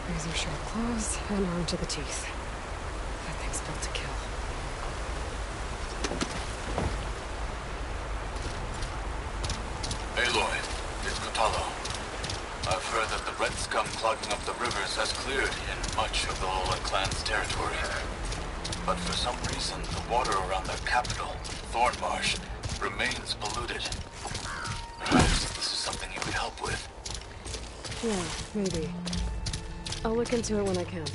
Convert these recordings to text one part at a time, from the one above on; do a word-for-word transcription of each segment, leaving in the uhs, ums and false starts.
Razor sharp claws and armed to the teeth. That thing's built to kill. Aloy, it's Kotallo. I've heard that the red scum clogging up the rivers has cleared in much of the Lola clan's territory. But for some reason, the water around their capital, Thornmarsh, remains polluted. Perhaps this is something you could help with. Yeah, maybe. I'll look into it when I can.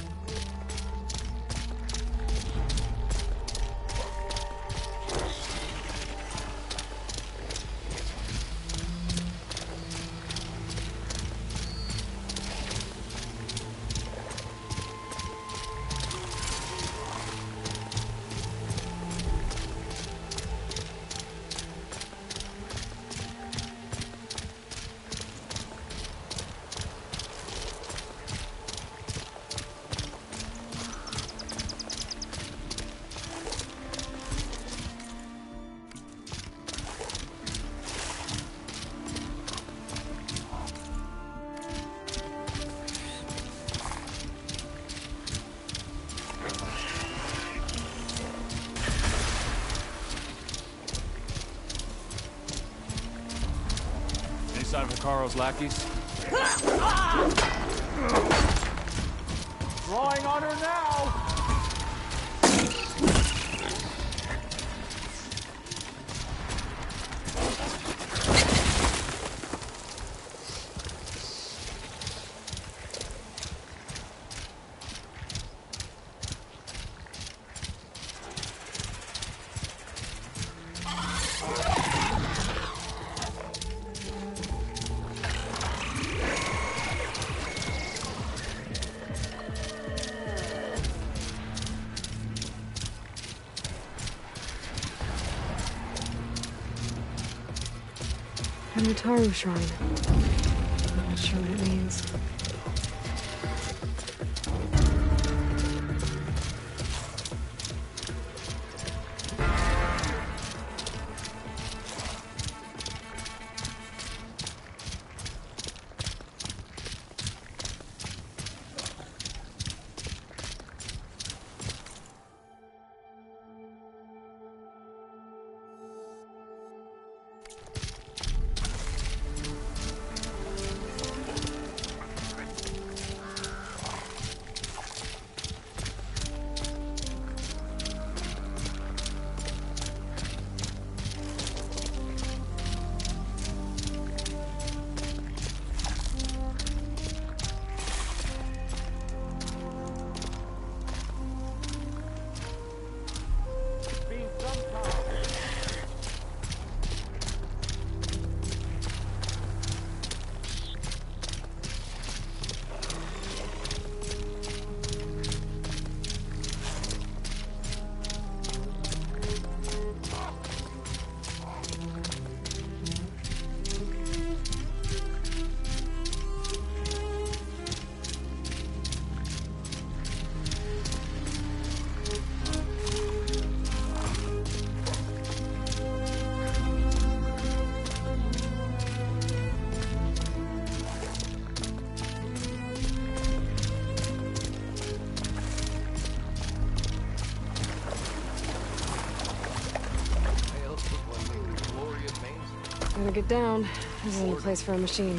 Sign of Hekarro's lackeys. Drawing on her now! Mutaru Shrine. I'm not sure what it means. Gotta get down. This isn't a place for a machine.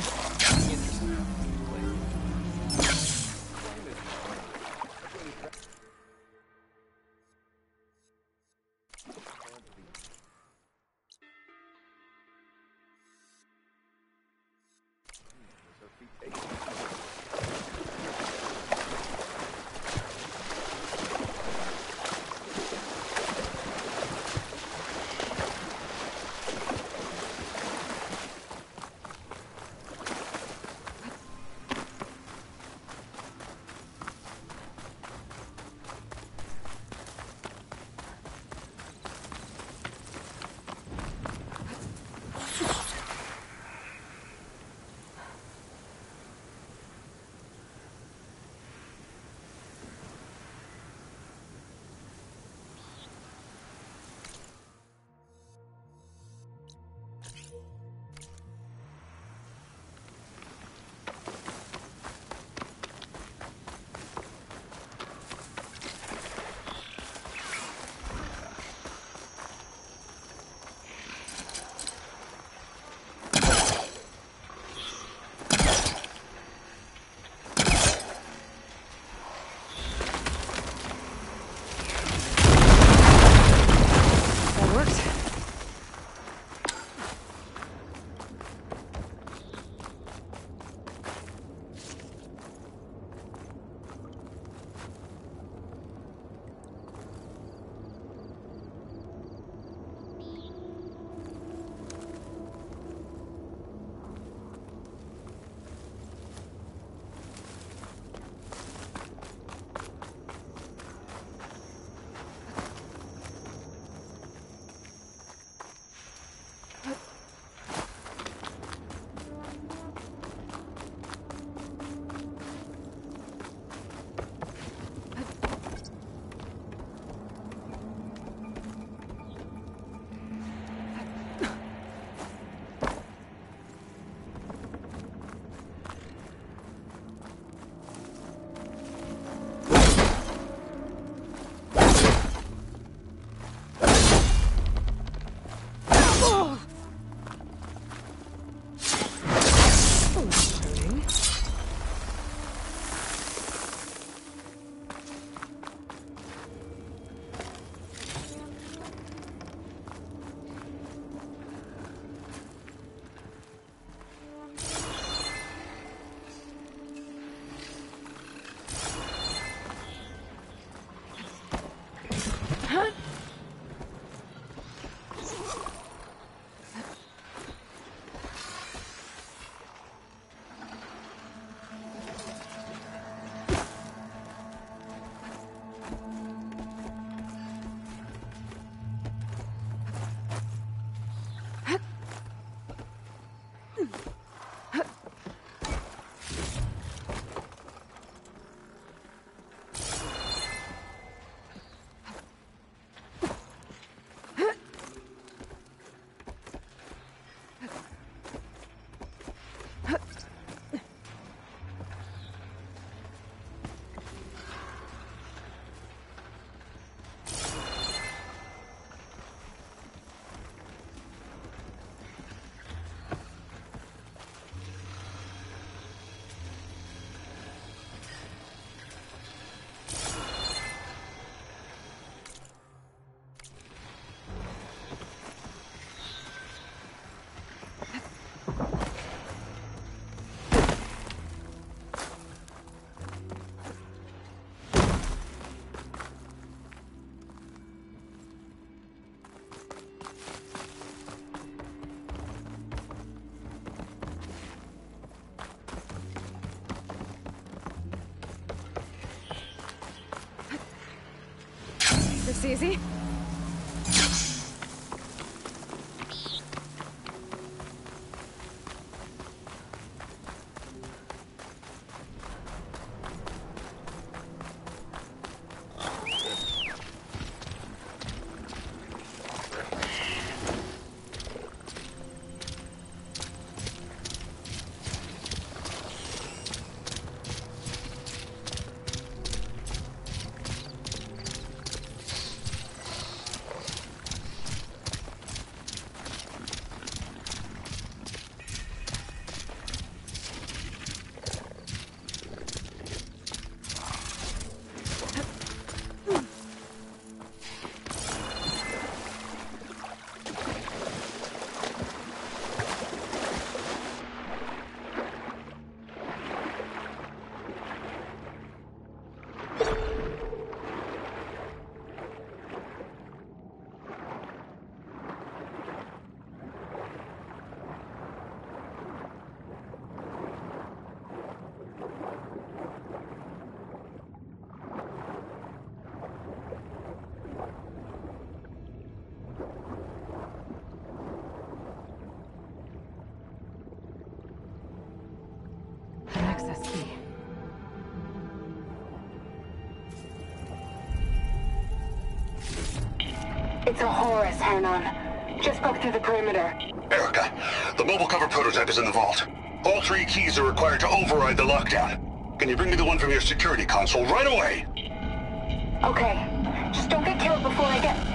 This easy? Access key. It's a Horus, Hernon. Just broke through the perimeter. Erica, the mobile cover prototype is in the vault. All three keys are required to override the lockdown. Can you bring me the one from your security console right away? Okay. Just don't get killed before I get...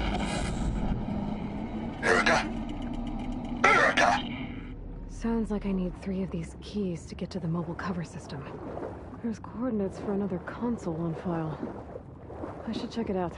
Erica? Erica! Sounds like I need three of these keys to get to the mobile cover system. There's coordinates for another console on file. I should check it out.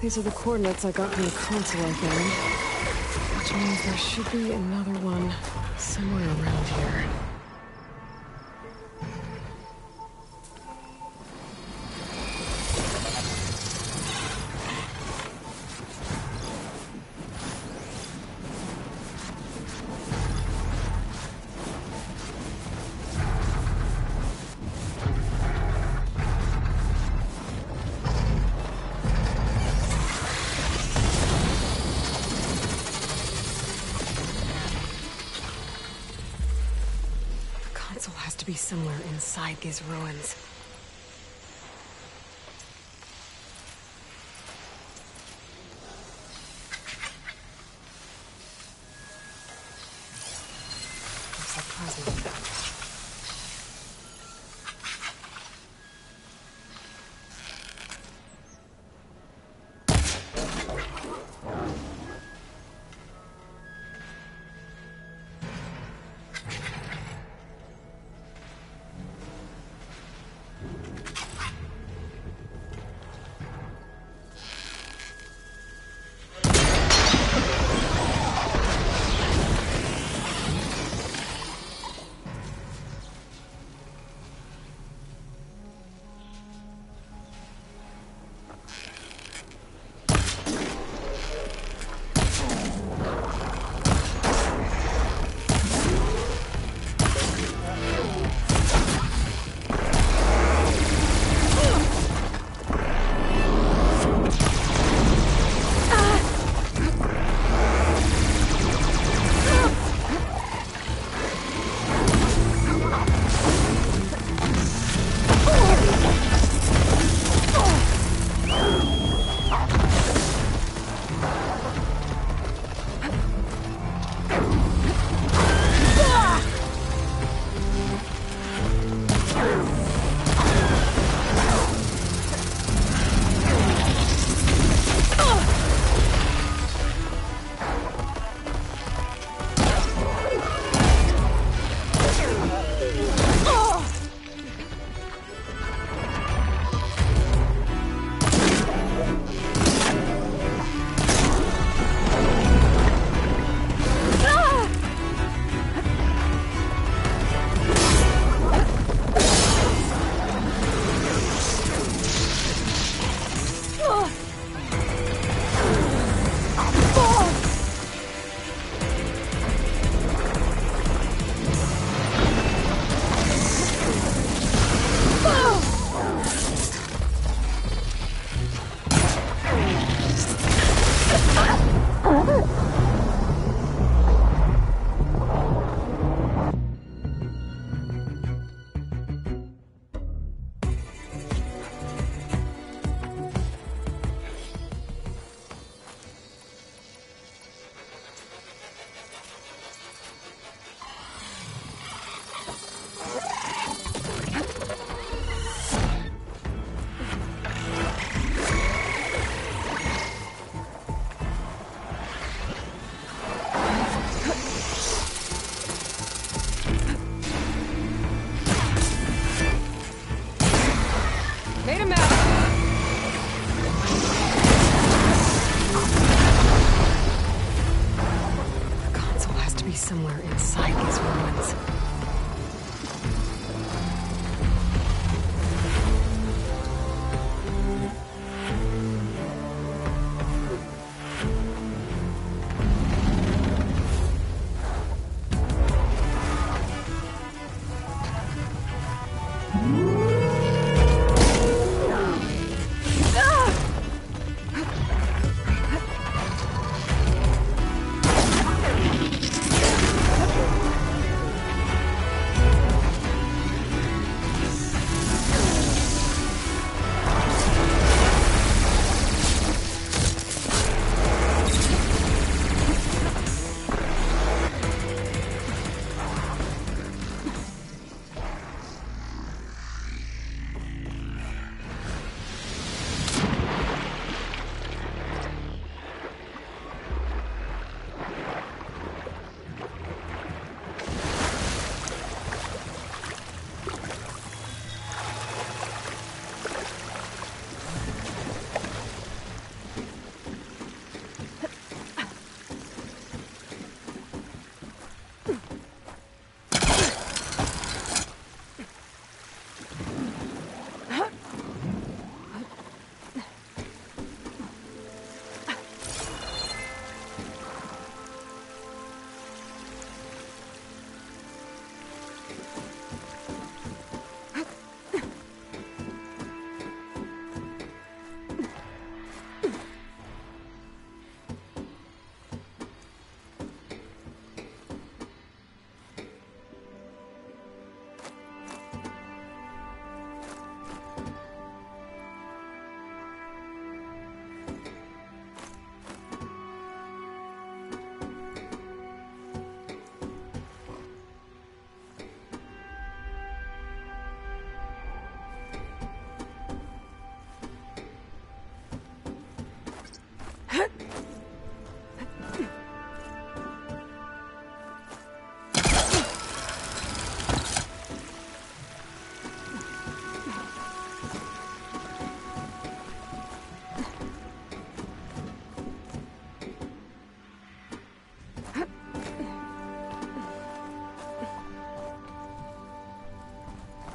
These are the coordinates I got from the console I found. Which means there should be another one somewhere around here. Be somewhere inside these ruins. Looks like plasma.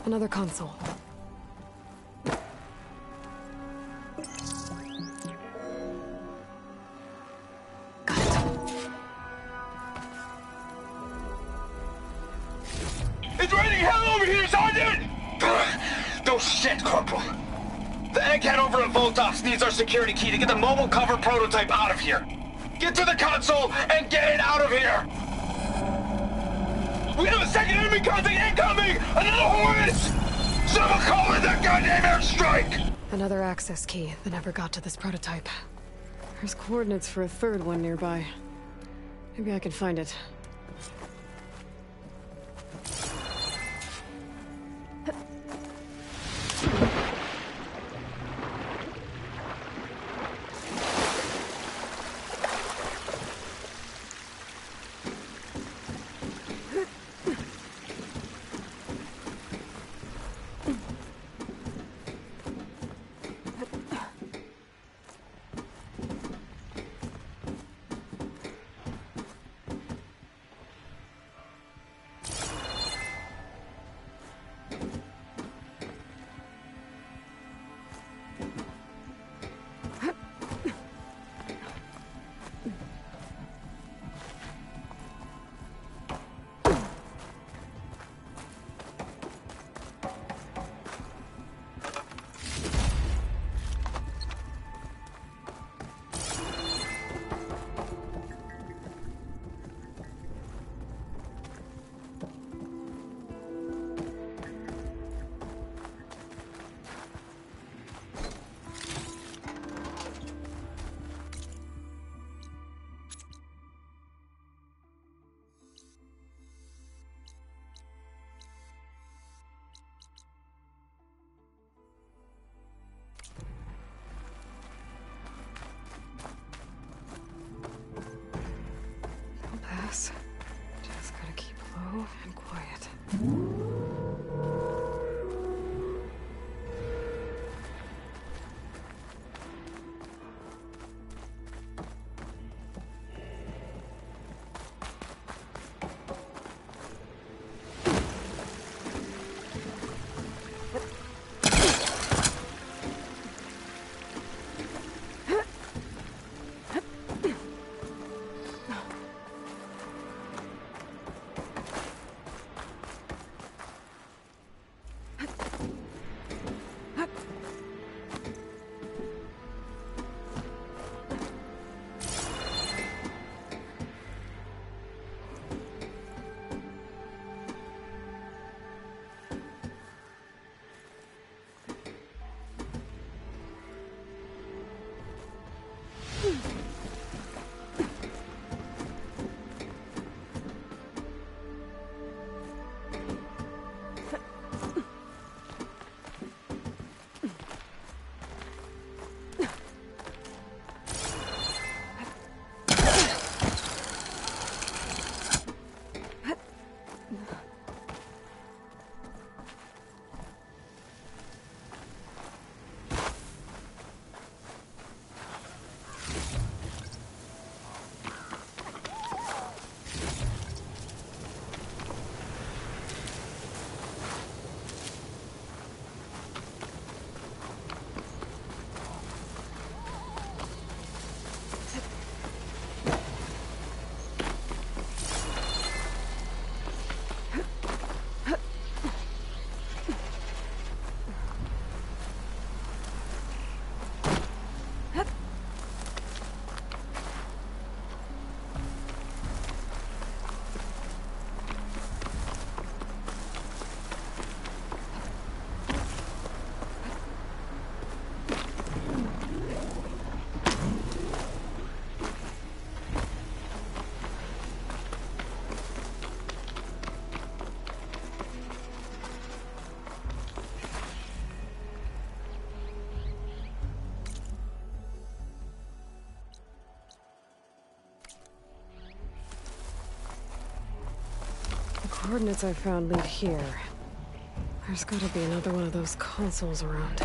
Another console. Got it. It's raining hell over here, Sergeant! No shit, Corporal. The egghead over at Voltos needs our security key to get the mobile cover prototype out of here. Get to the console and get it out of here! We have a second enemy contact incoming! Another Horus! Someone call in that goddamn airstrike! Another access key that never got to this prototype. There's coordinates for a third one nearby. Maybe I can find it. Just gotta keep low and quiet. Coordinates I found lead here. There's gotta be another one of those consoles around.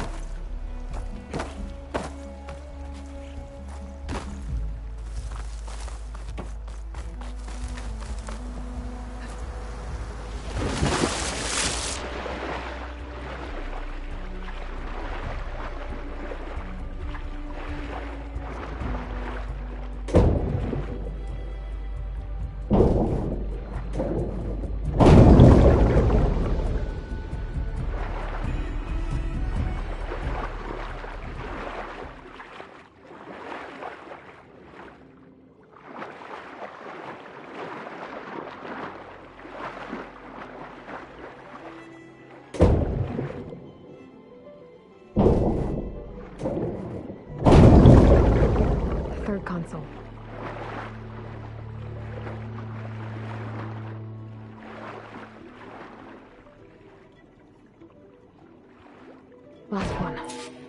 third console. Last one.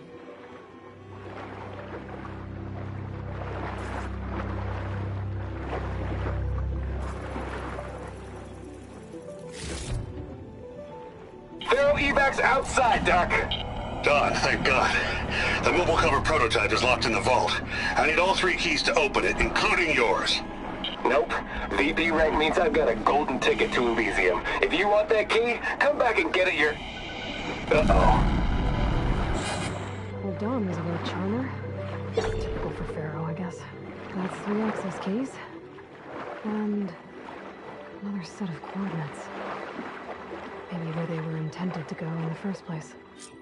Faro evacs outside, Doc. Done, thank God. The mobile cover prototype is locked in the vault. I need all three keys to open it, including yours. Nope. V P rank means I've got a golden ticket to Elysium. If you want that key, come back and get it your... Uh-oh. Well, Dawn was a real charmer. Typical for Faro, I guess. That's three access keys. And another set of coordinates. Maybe where they were intended to go in the first place.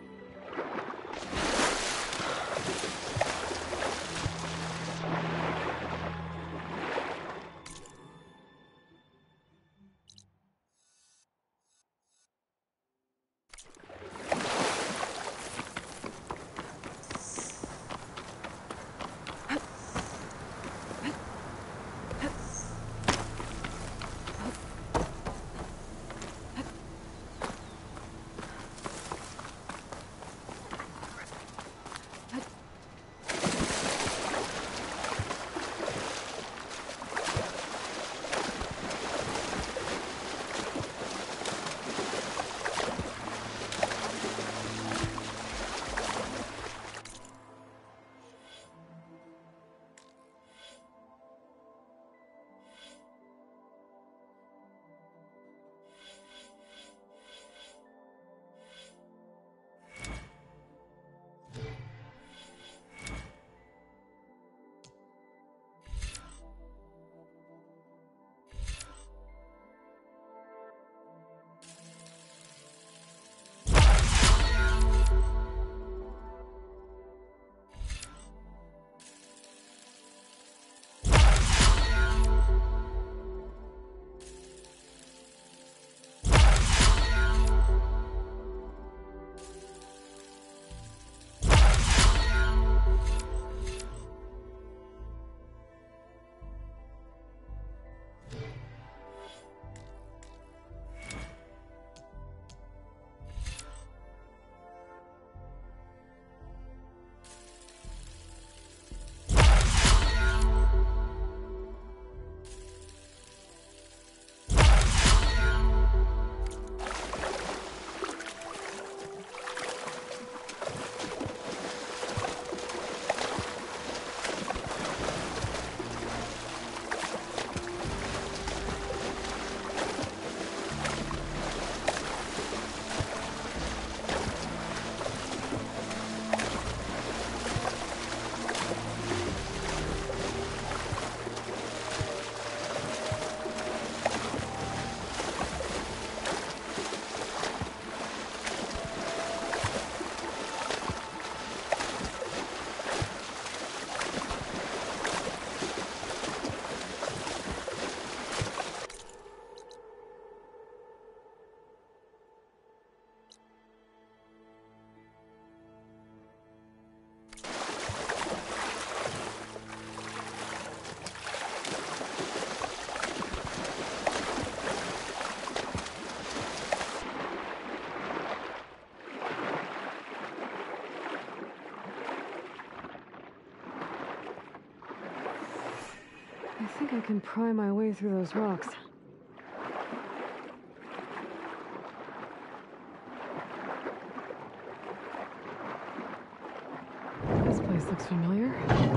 I think I can pry my way through those rocks. This place looks familiar.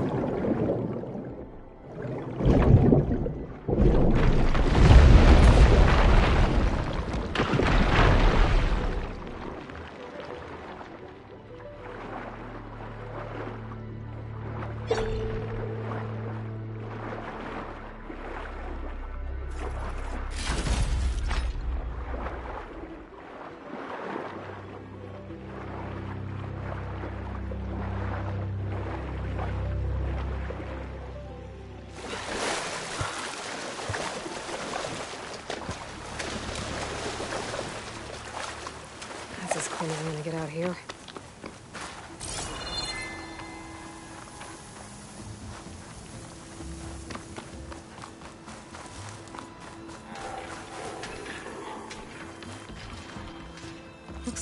I'm gonna get out here.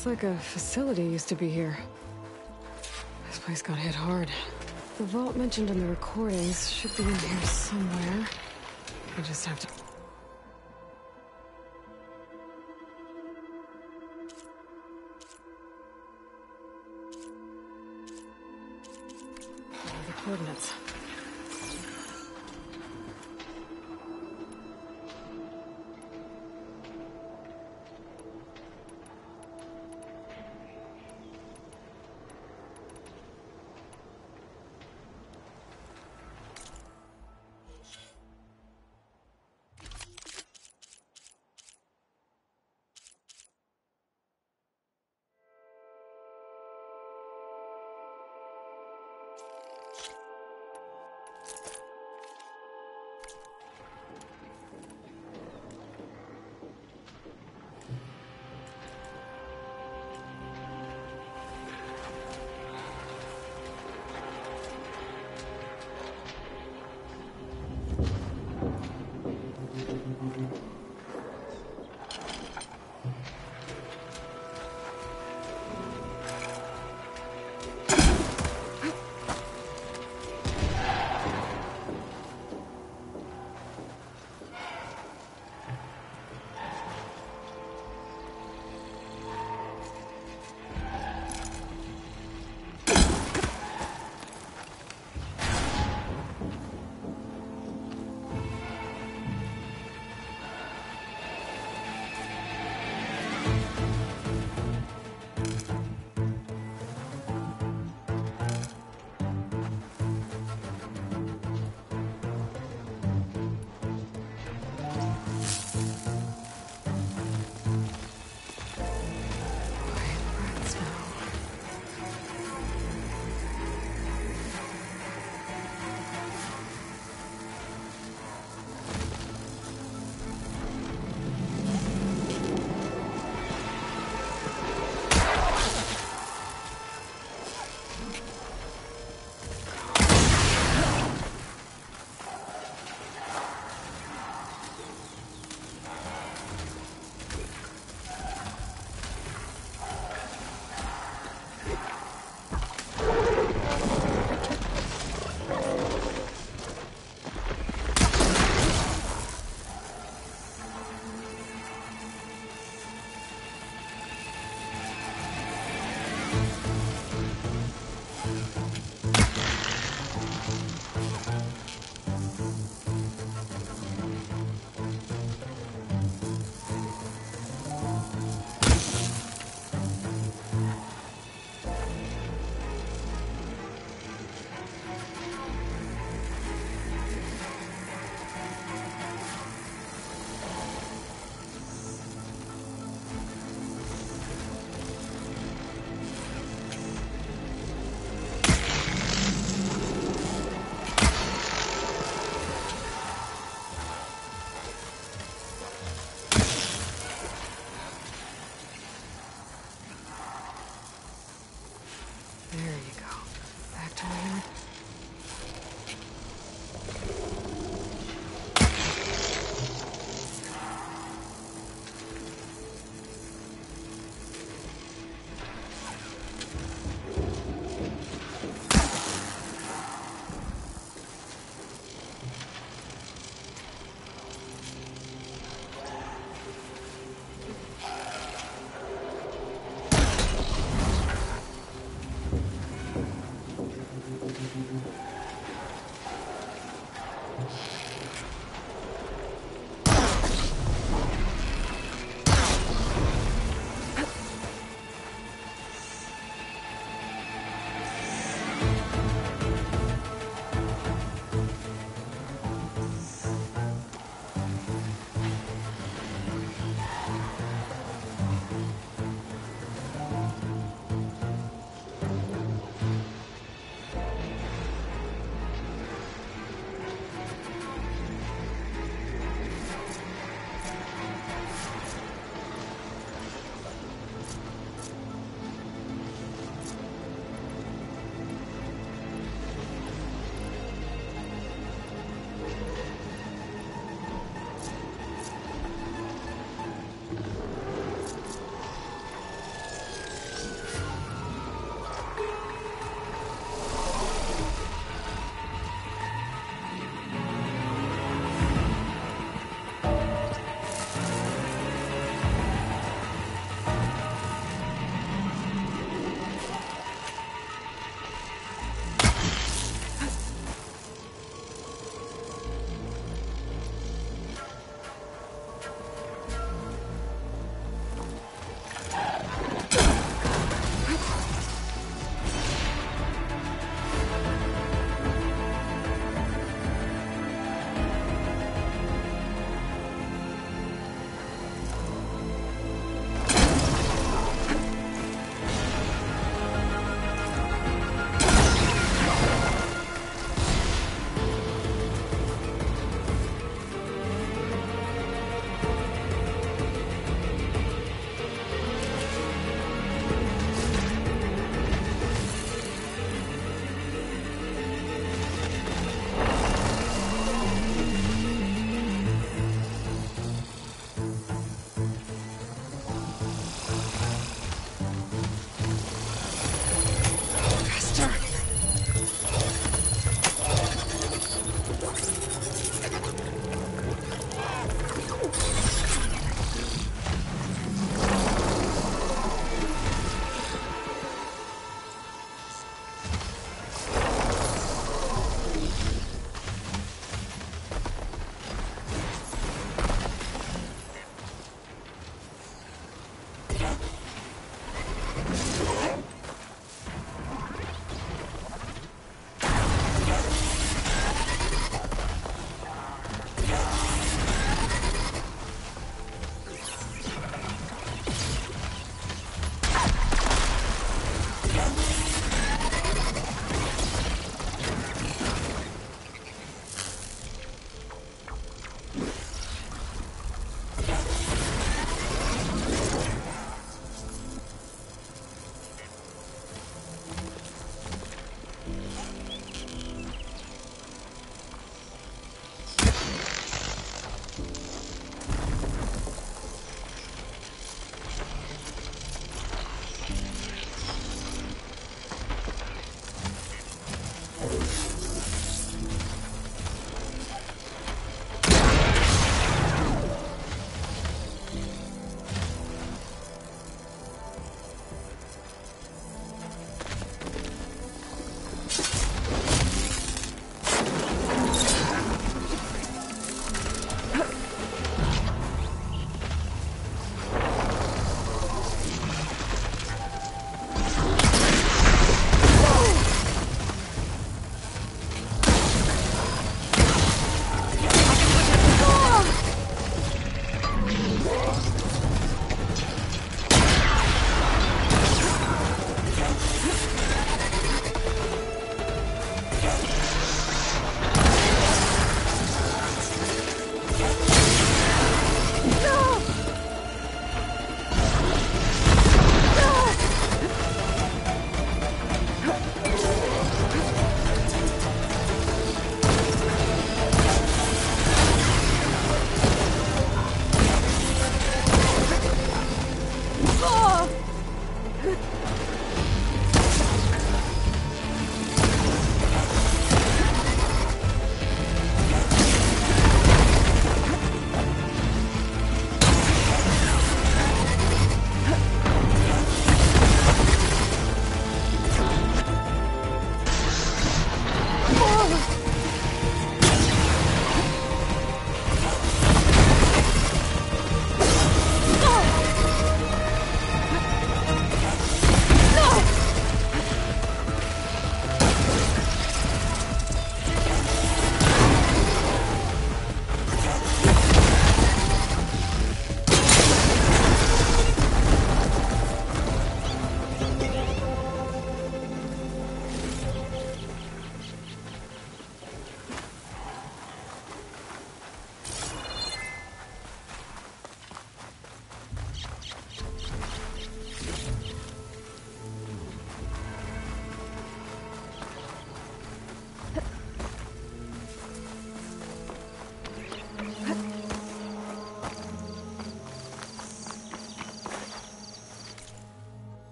Looks like a facility used to be here. This place got hit hard. The vault mentioned in the recordings should be in here somewhere. I just have to... Follow the coordinates.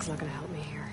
not gonna help me here.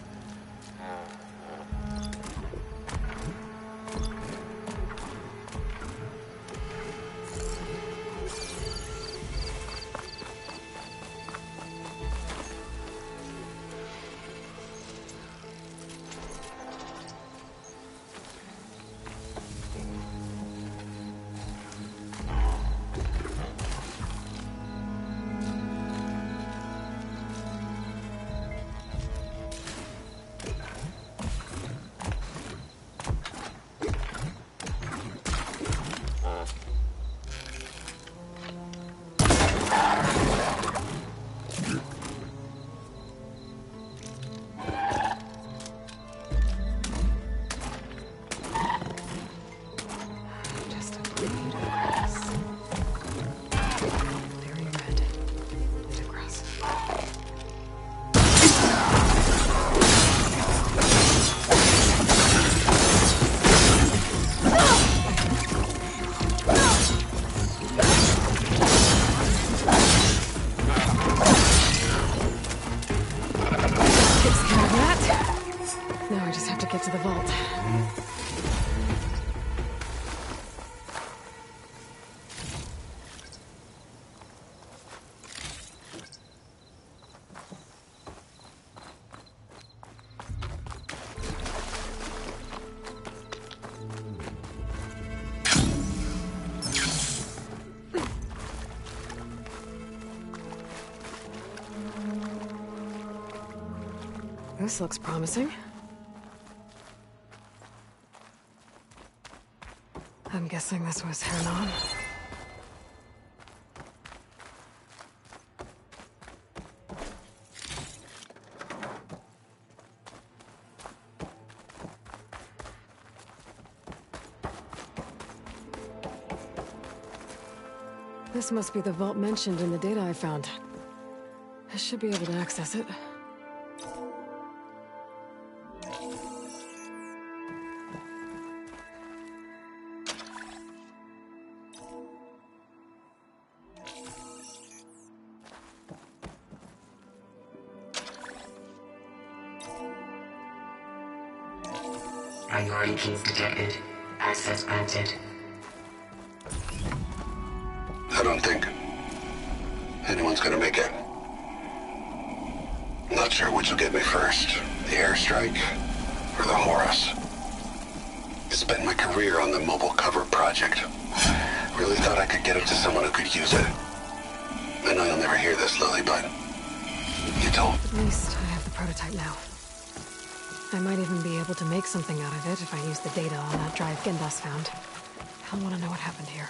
This looks promising. I'm guessing this was Hernan. This must be the vault mentioned in the data I found. I should be able to access it. Priority keys detected. Access granted. I don't think anyone's gonna make it. Not sure which will get me first, the airstrike or the Horus. Spent my career on the mobile cover project. Really thought I could get it to someone who could use it. I know you'll never hear this, Lily, but you told. At least I have the prototype now. I might even be able to make something out of it if I use the data on that drive Gendas found. I'll want to know what happened here.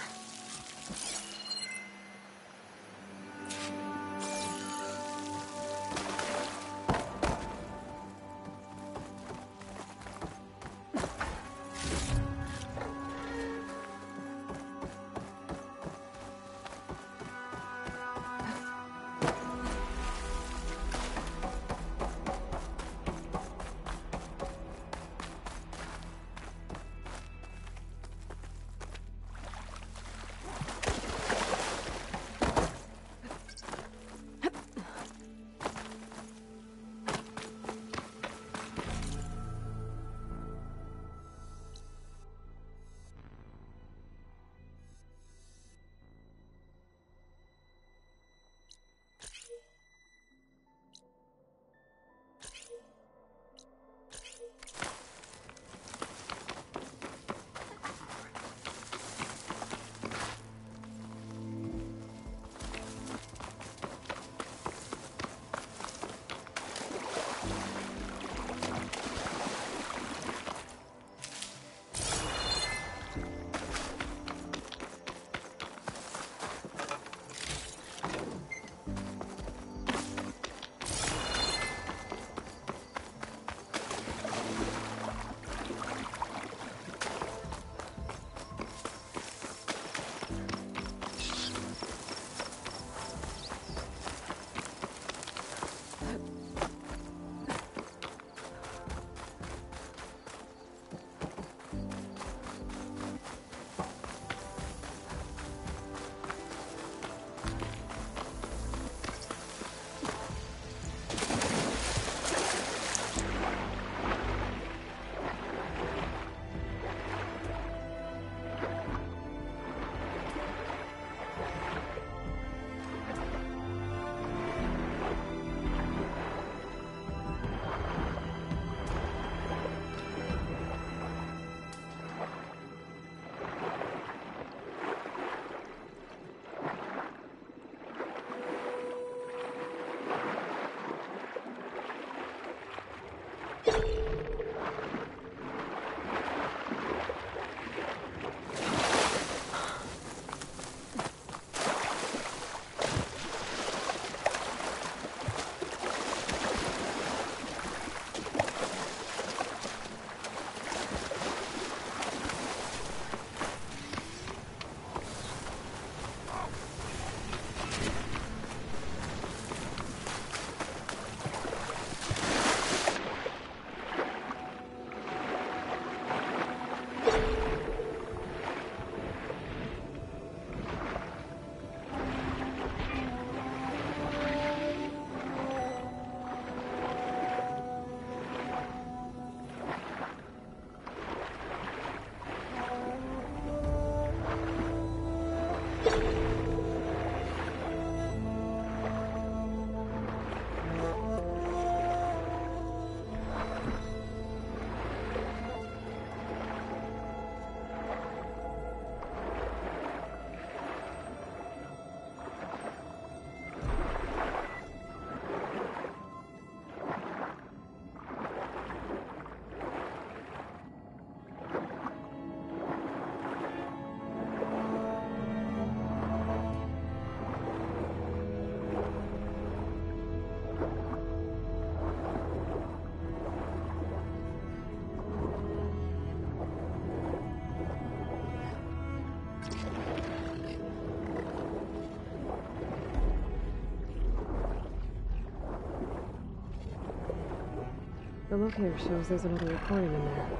The locator shows there's another recording in there.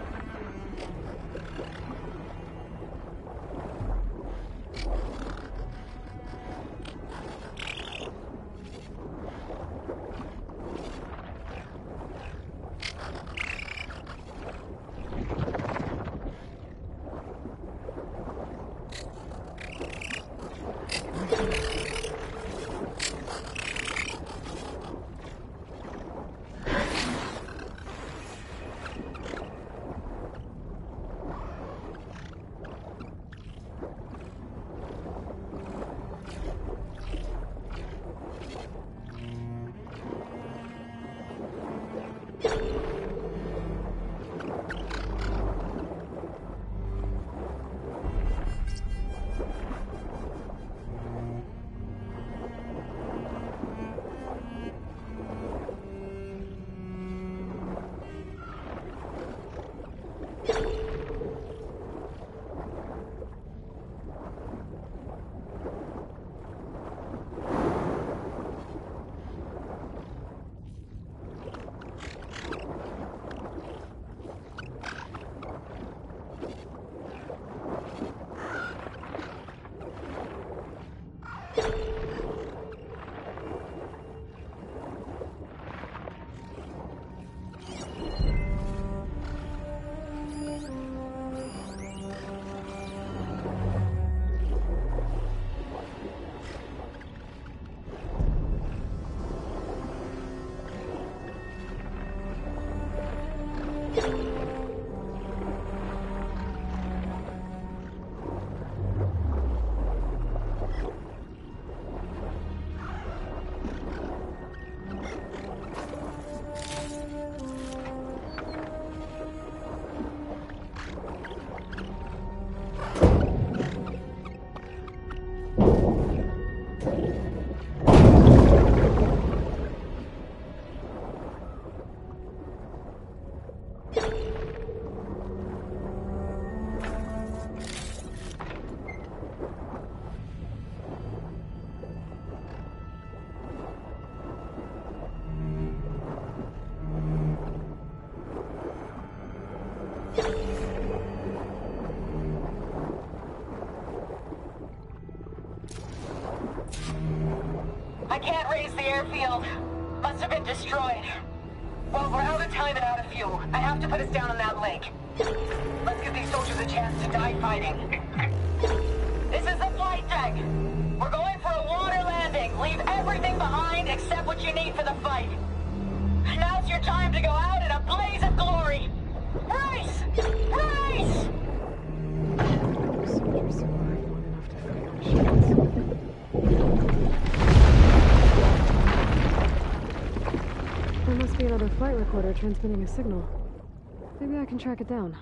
I can't raise the airfield. Must have been destroyed. Well, we're out of time and out of fuel. I have to put us down on that lake. Let's give these soldiers a chance to die fighting. This is the flight deck. We're going for a water landing. Leave everything behind except what you need for the fight. Now's your time to go out in a blaze of glory. Race! Race! Soldiers survived long enough to fight machines. There must be another flight recorder transmitting a signal. Maybe I can track it down.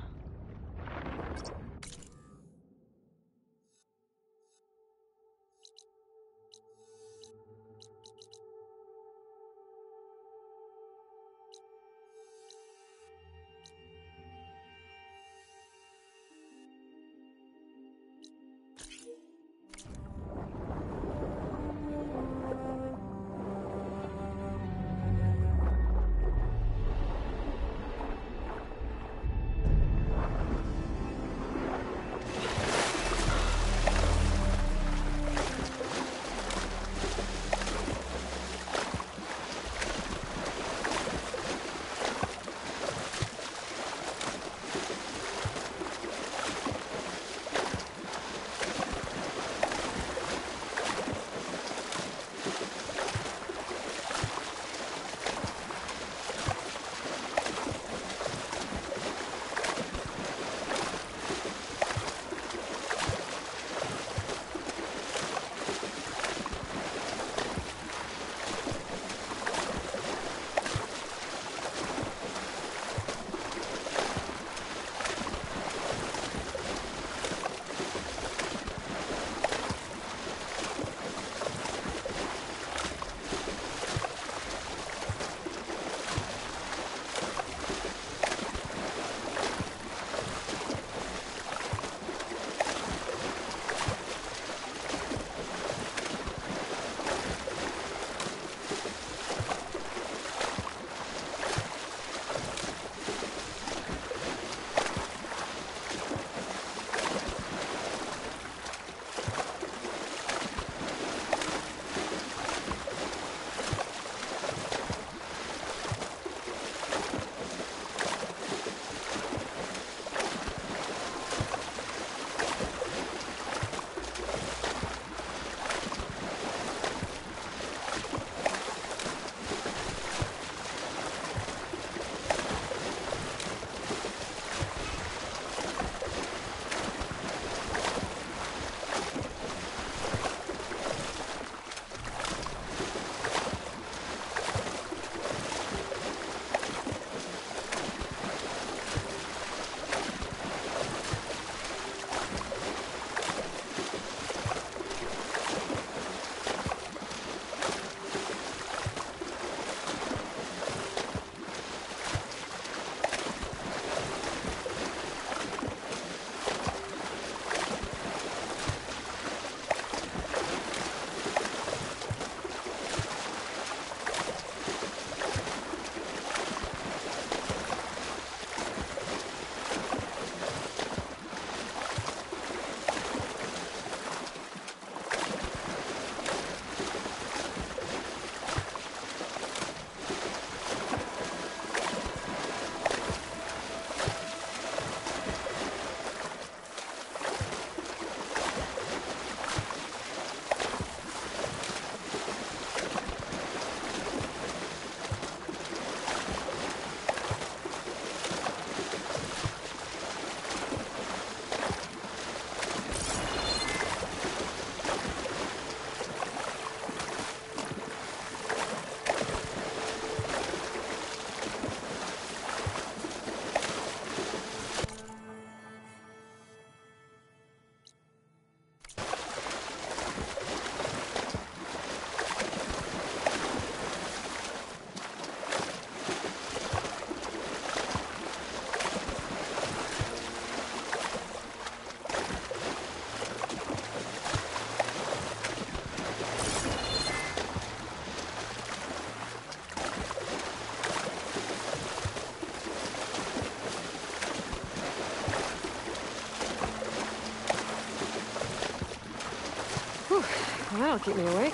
Well, that'll keep me awake.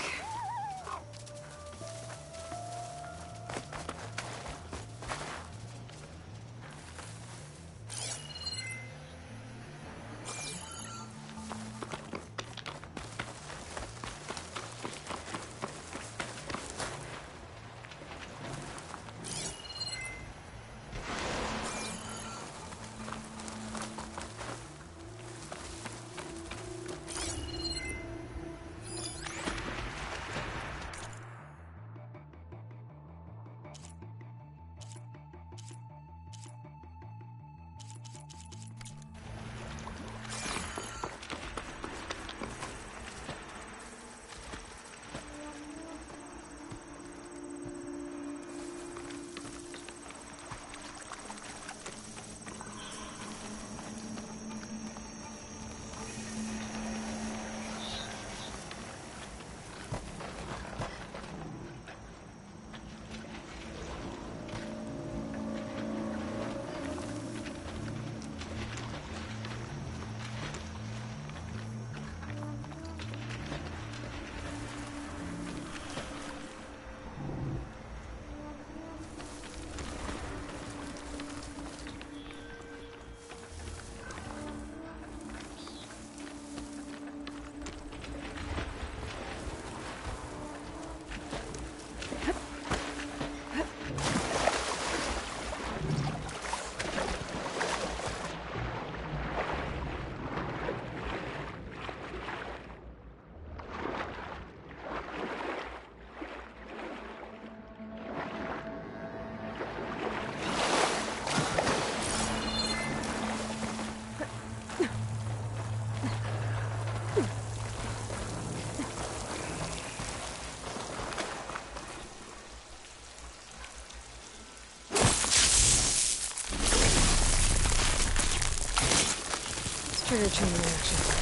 Trigger chain reaction.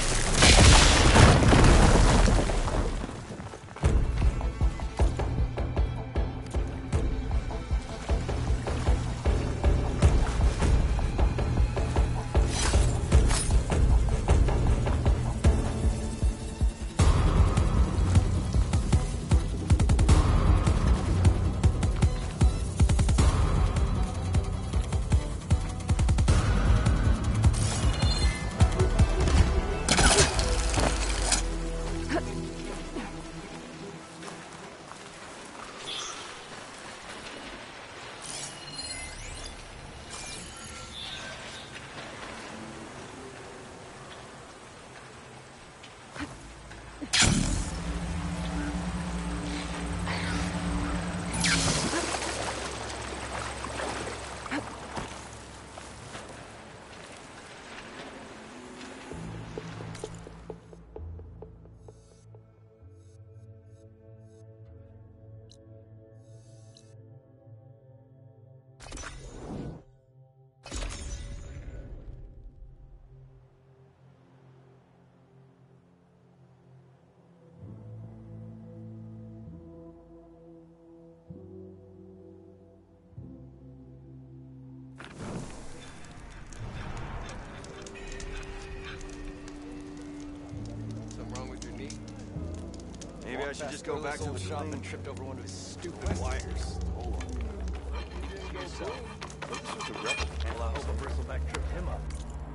Maybe I should just go back to the shop and tripped over one of his stupid wires. Hold on. So, this was a rebel. Well, I hope a bristleback tripped him up.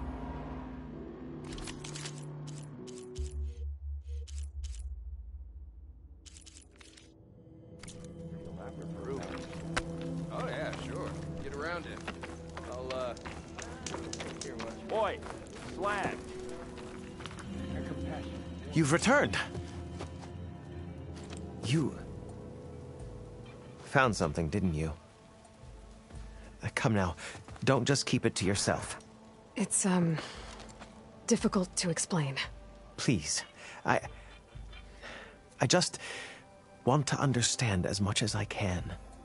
Oh yeah, sure. Get around him. I'll uh here much. Boy, Slag. You've returned. You found something, didn't you? Uh, come now, don't just keep it to yourself. It's, um, difficult to explain. Please, I... I just want to understand as much as I can.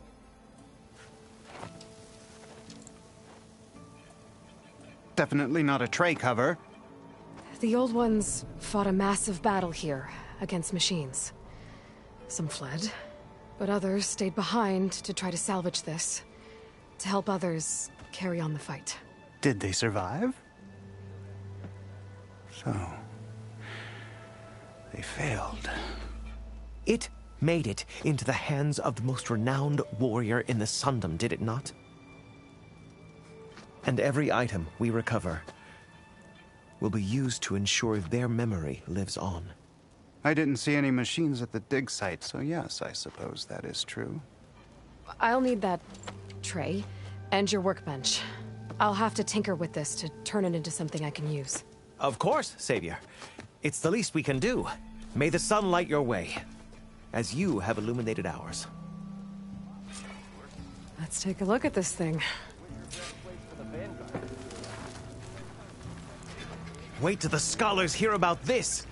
Definitely not a tray cover. The old ones fought a massive battle here against machines. Some fled, but others stayed behind to try to salvage this, to help others carry on the fight. Did they survive? So, They failed. It made it into the hands of the most renowned warrior in the Sundom, did it not? And every item we recover will be used to ensure their memory lives on. I didn't see any machines at the dig site, so yes, I suppose that is true. I'll need that tray and your workbench. I'll have to tinker with this to turn it into something I can use. Of course, Savior. It's the least we can do. May the sun light your way, as you have illuminated ours. Let's take a look at this thing. Wait till the scholars hear about this!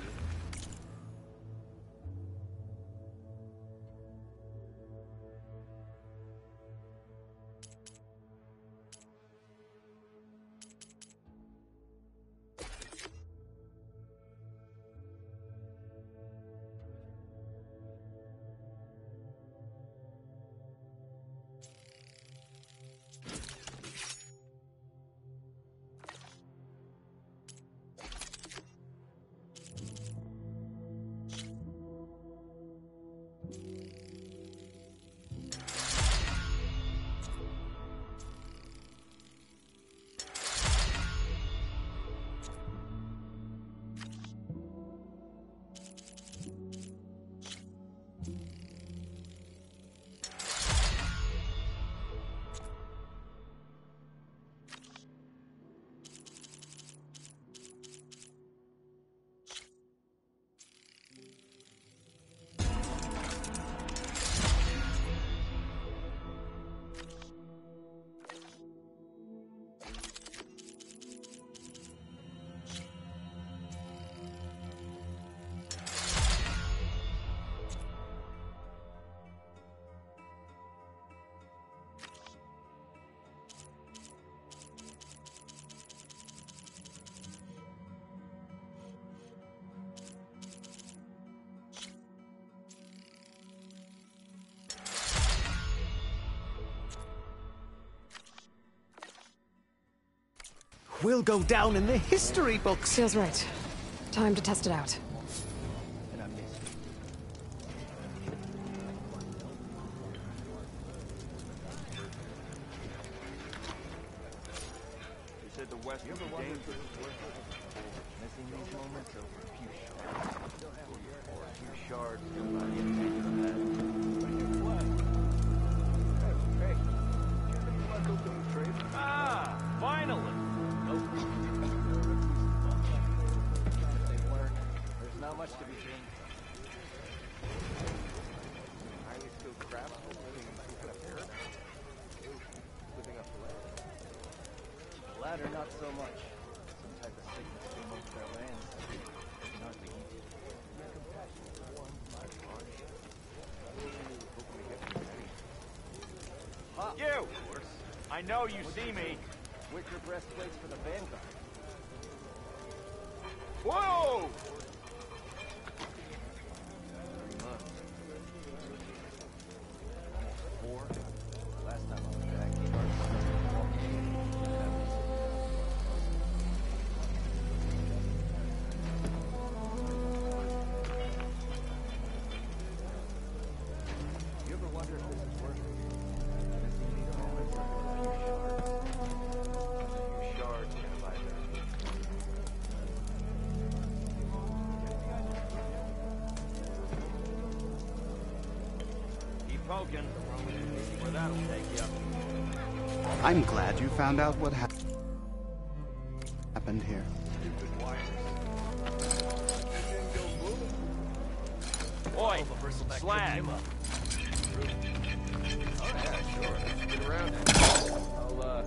We'll go down in the history books. Feels right. Time to test it out. You said the West was dangerous. Missing these moments over a few shards. Or a few shards come by the end of that. Ah, finally! There's not much to be seen. Highly skilled craftsmen living in some kind of paradise. Living up the ladder. The ladder, not so much. Some type of sickness amongst our lands. Not the easy. Compassion for one, my party. Hoping to get some ready. You! I know you see me. Wicker breastplates for the Vanguard. Whoa! Four. Last time I was back, he You ever wonder if this is worth it? Missing these moments are a few shards. A few shards can buy that. Keep poking. Where that'll take you. I'm glad you found out what hap happened here. Stupid wires. Oi! Slam! Oh yeah, sure. Let's get around it. I'll, uh...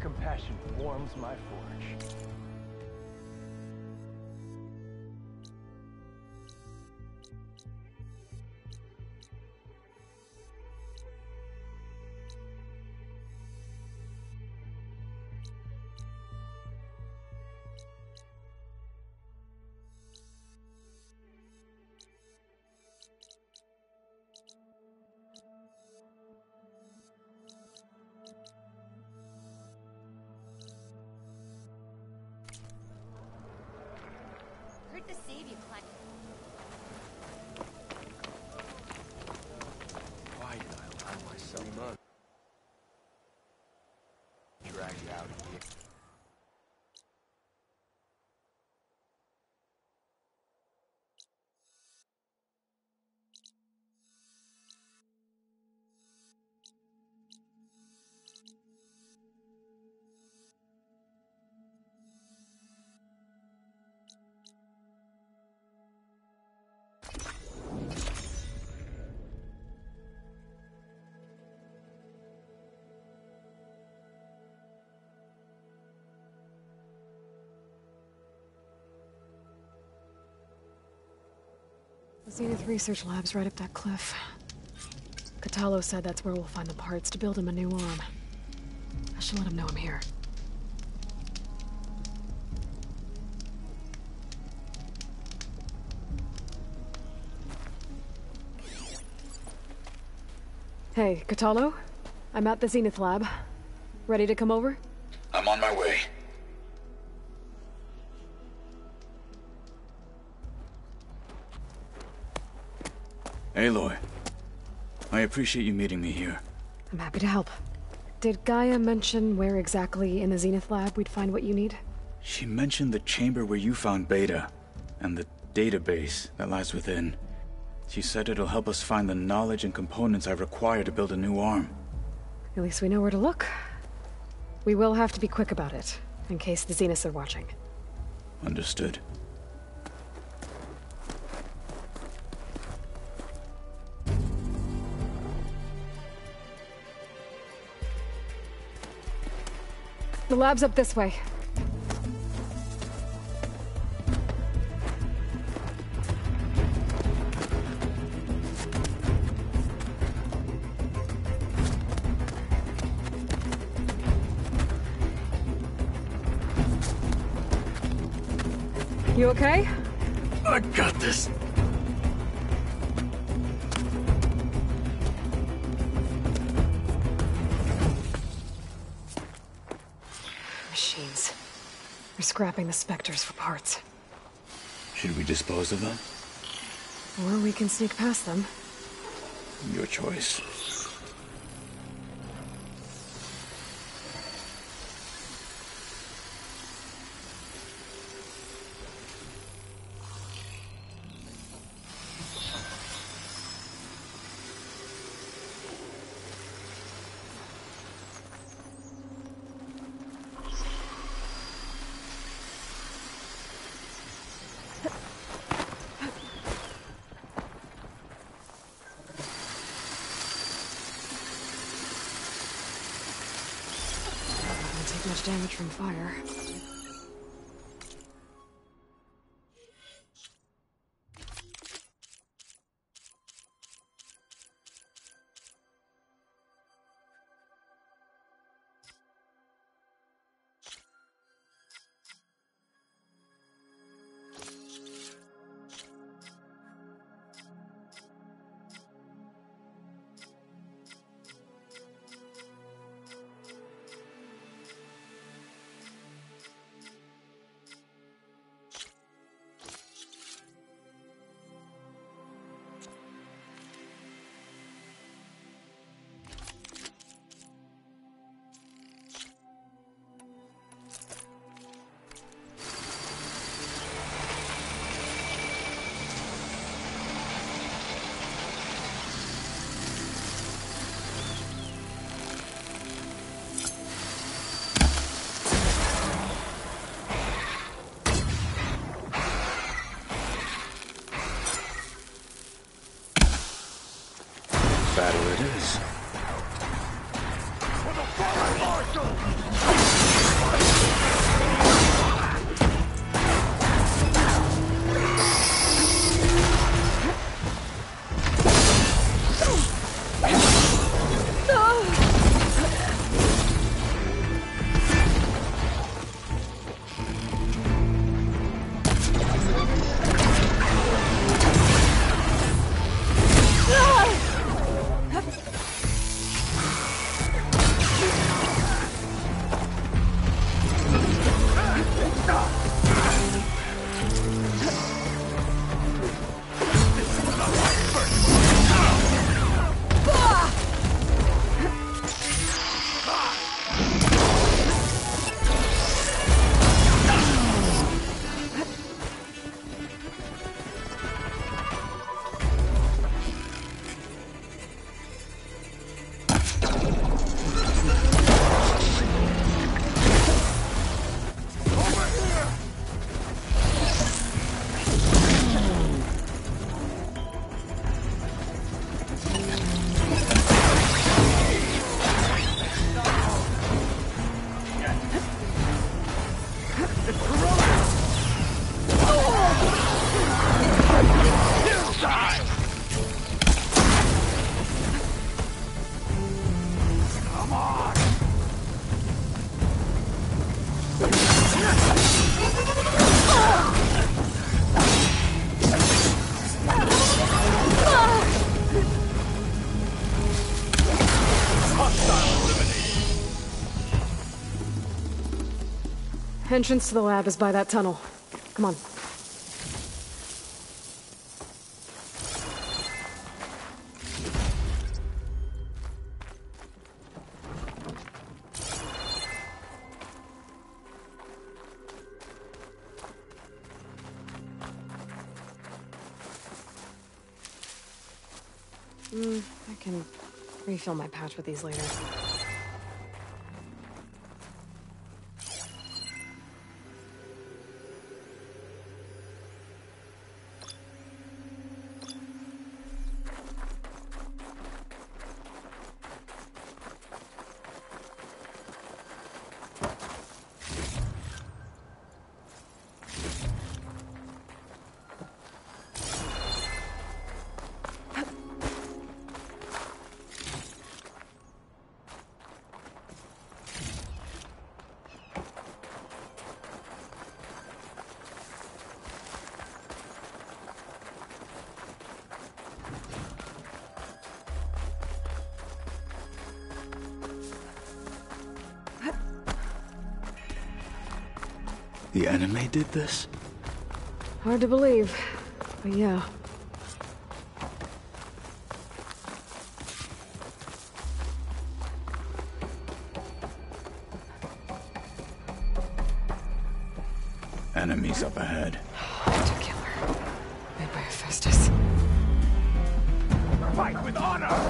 compassion warms my forge. Heard the savior climb. Why did I allow myself to drag you out of here? The Zenith Research Lab's right up that cliff. Catalo said that's where we'll find the parts to build him a new arm. I should let him know I'm here. Hey, Catalo? I'm at the Zenith Lab. Ready to come over? I'm on my way. Aloy, I appreciate you meeting me here. I'm happy to help. Did Gaia mention where exactly in the Zenith Lab we'd find what you need? She mentioned the chamber where you found Beta, and the database that lies within. She said it'll help us find the knowledge and components I require to build a new arm. At least we know where to look. We will have to be quick about it, in case the Zeniths are watching. Understood. The lab's up this way. You okay? I got this. Machines. They're scrapping the Spectres for parts. Should we dispose of them? Or we can sneak past them. Your choice. Don't take much damage from fire. Come on! Entrance to the lab is by that tunnel. Come on. Mm, I can refill my patch with these later. The enemy did this? Hard to believe, but yeah. Enemies up ahead. To kill her. Made by Hephaestus. Fight with honor!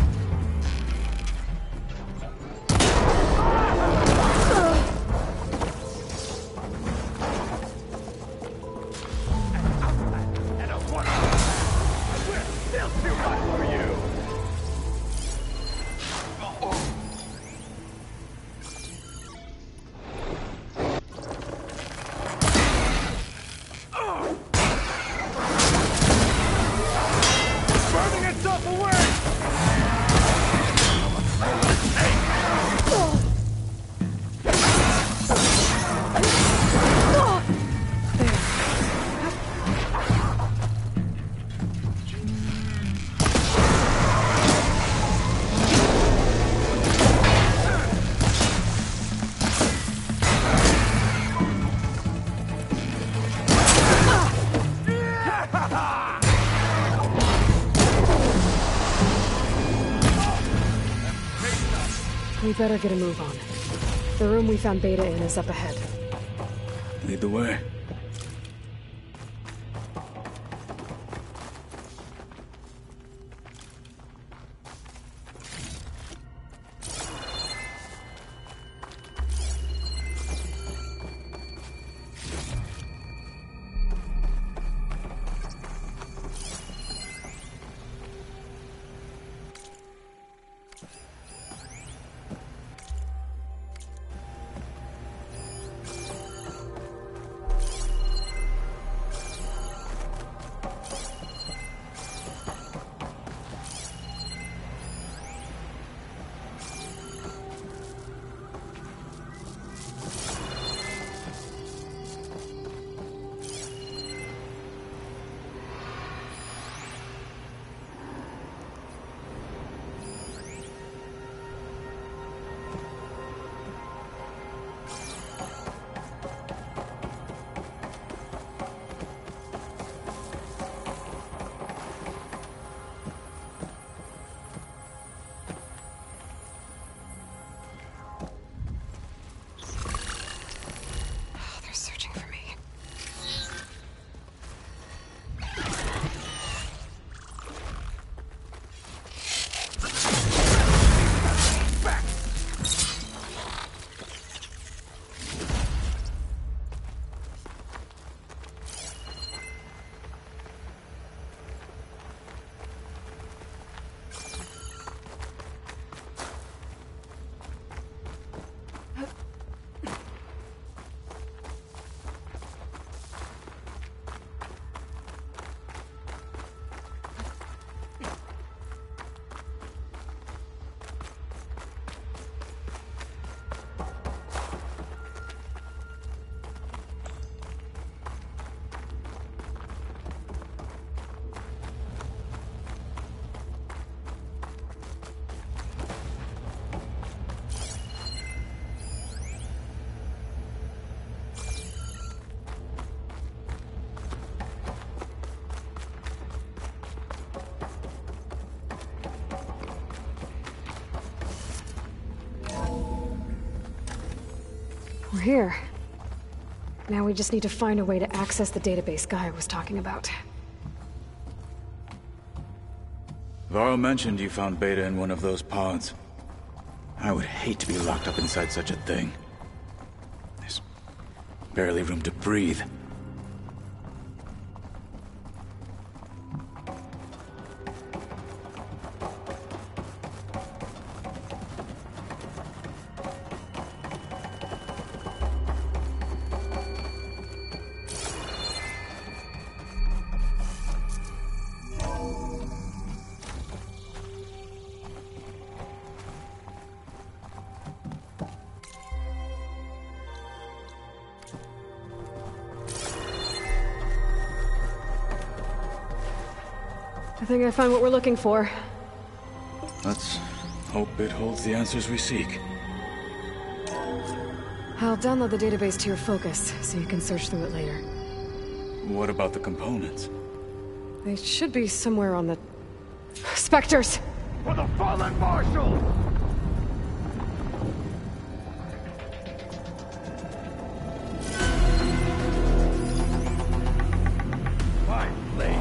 We better get a move on. The room we found Beta in is up ahead. Lead the way. We're here. Now we just need to find a way to access the database Gaia was talking about. Varl mentioned you found Beta in one of those pods. I would hate to be locked up inside such a thing. There's barely room to breathe. I think I found what we're looking for. Let's hope it holds the answers we seek. I'll download the database to your Focus, so you can search through it later. What about the components? They should be somewhere on the... Spectres! For the fallen Marshal! Fine, Blade.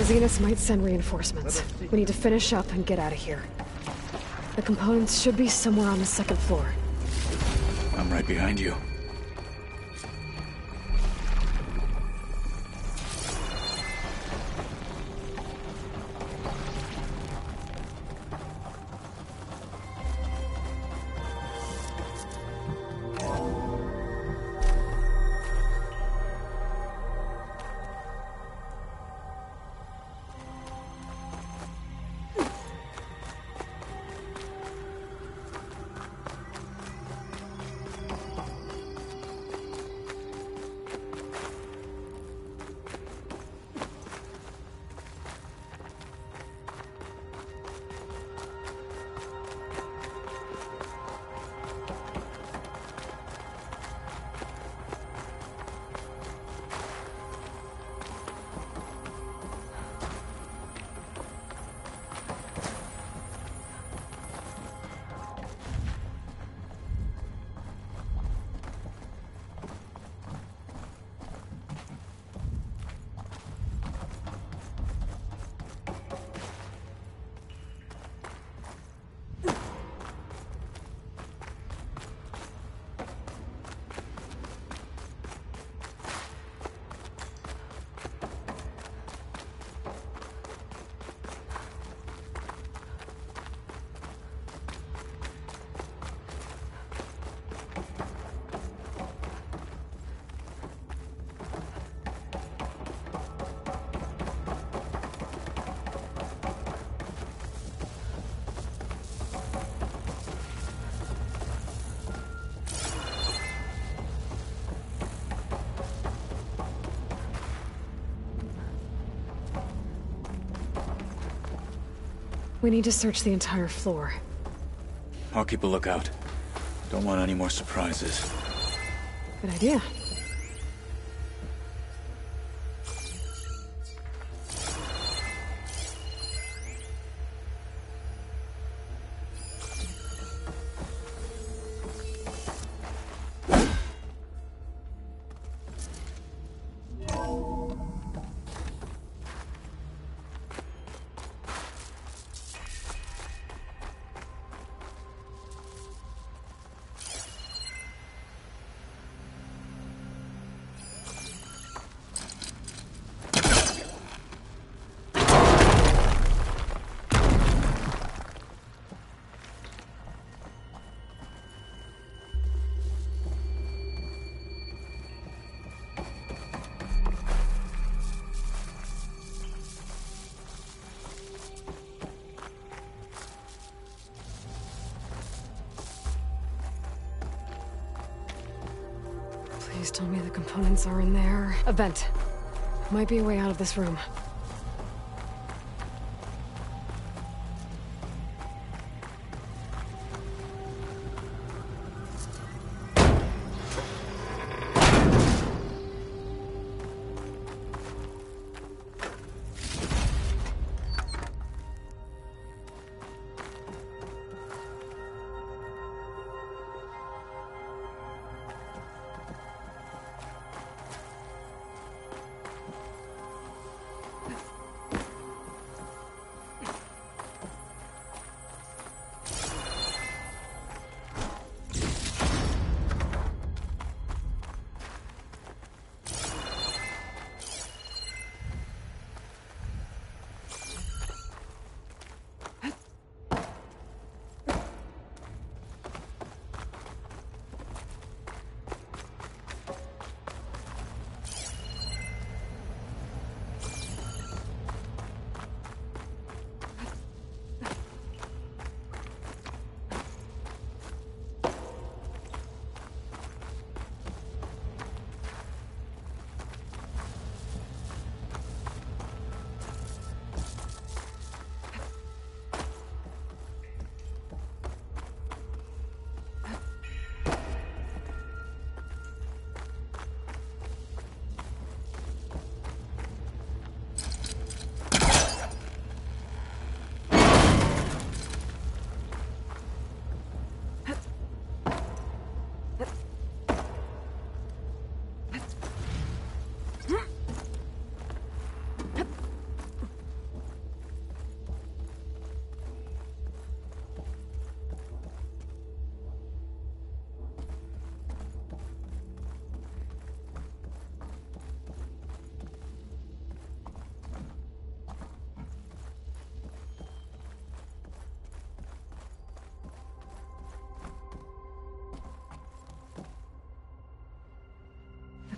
Zenith might send reinforcements. We need to finish up and get out of here. The components should be somewhere on the second floor. I'm right behind you. We need to search the entire floor. I'll keep a lookout. Don't want any more surprises. Good idea. Please tell me the components are in there. A vent. Might be a way out of this room.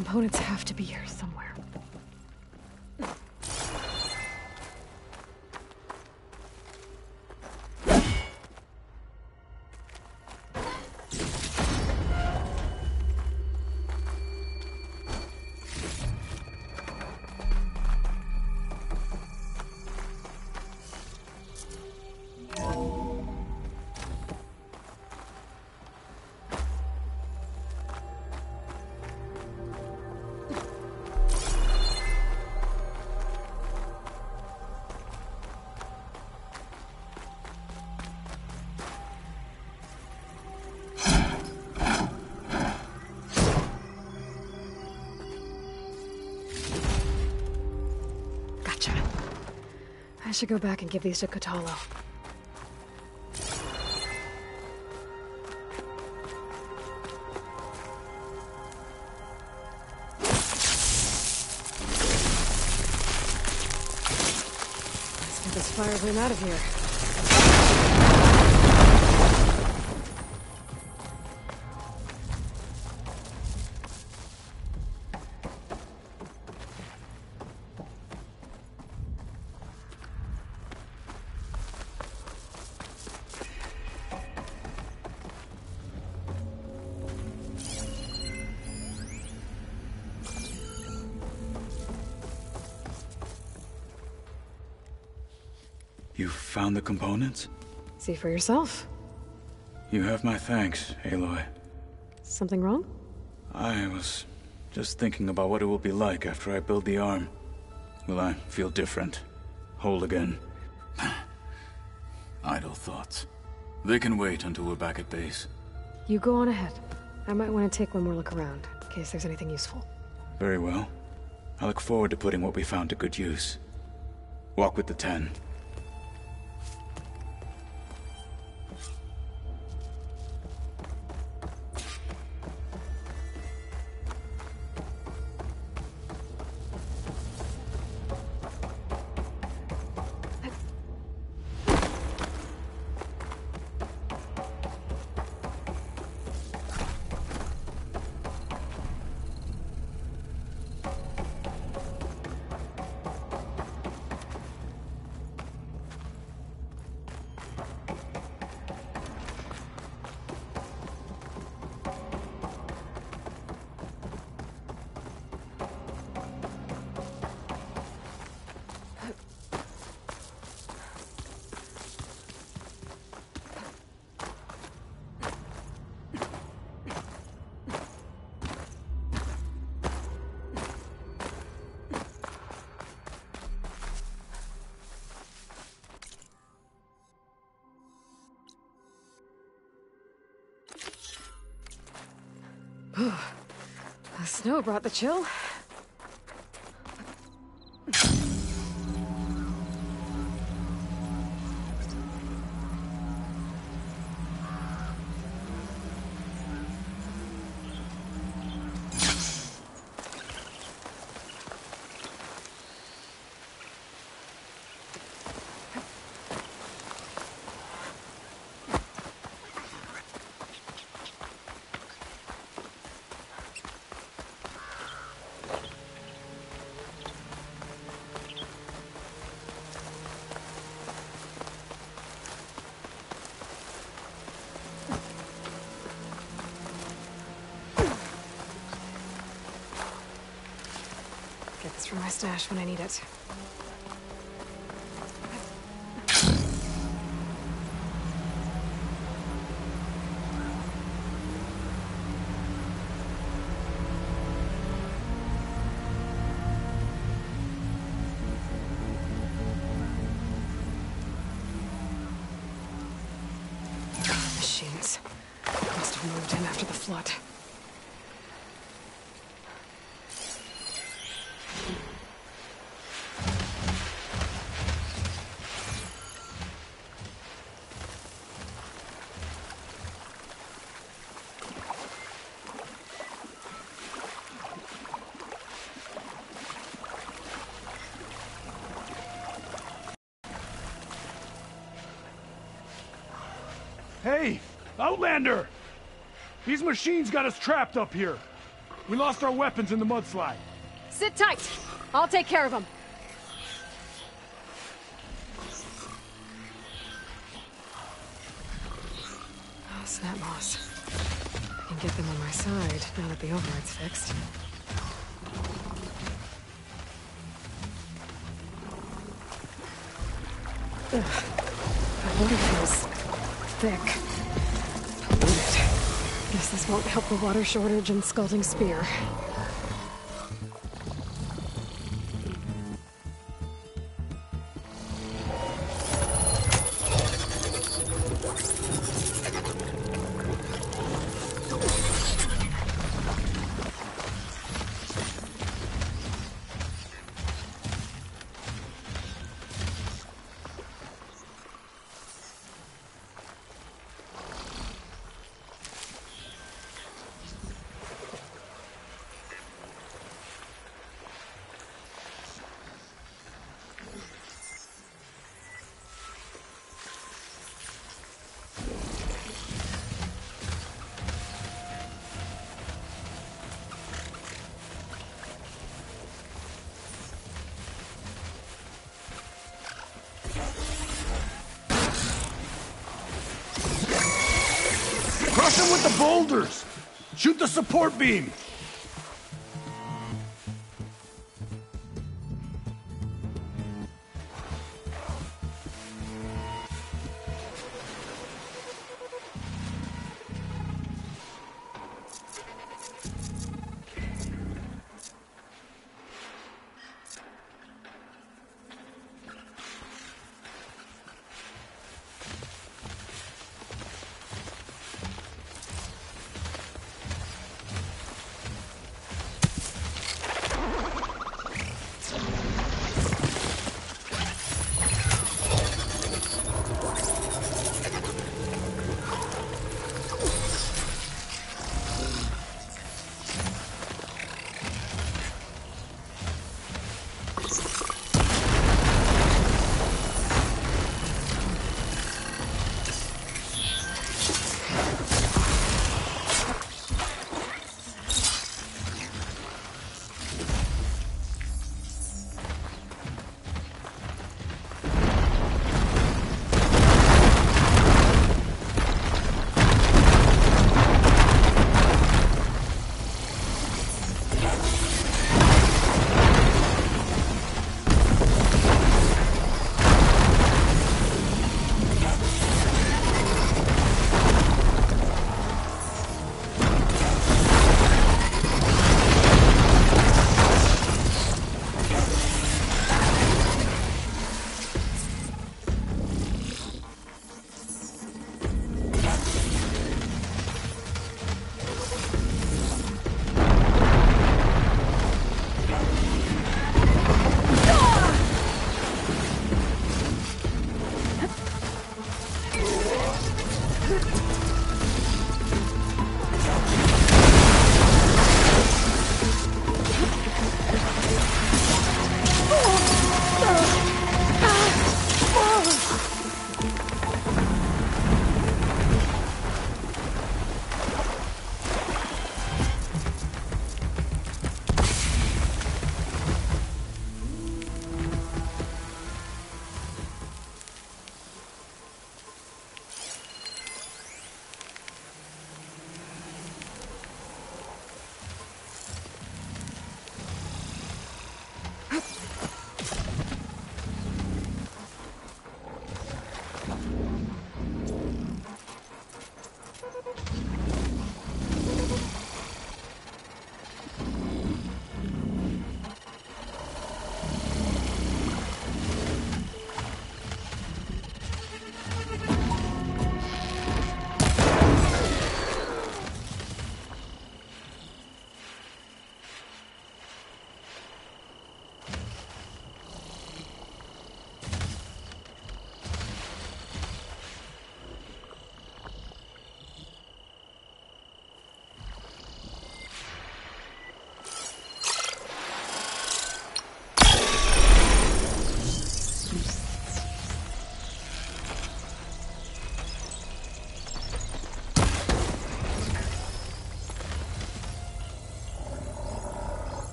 components have to be here somewhere. I should go back and give these to Kotallo. Let's get this fire room out of here. You found the components? See for yourself. You have my thanks, Aloy. Something wrong? I was just thinking about what it will be like after I build the arm. Will I feel different? Whole again? Idle thoughts. They can wait until we're back at base. You go on ahead. I might want to take one more look around, in case there's anything useful. Very well. I look forward to putting what we found to good use. Walk with the Ten. The snow brought the chill. Get this from my stash when I need it. Machines. Must have moved in after the flood. Hey, Outlander! These machines got us trapped up here. We lost our weapons in the mudslide. Sit tight. I'll take care of them. Oh, snap moss. I can get them on my side now that the override's fixed. Ugh. The water feels thick. Polluted. Guess this won't help the water shortage and Scalding Spear. Crush them with the boulders! Shoot the support beam!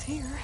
here.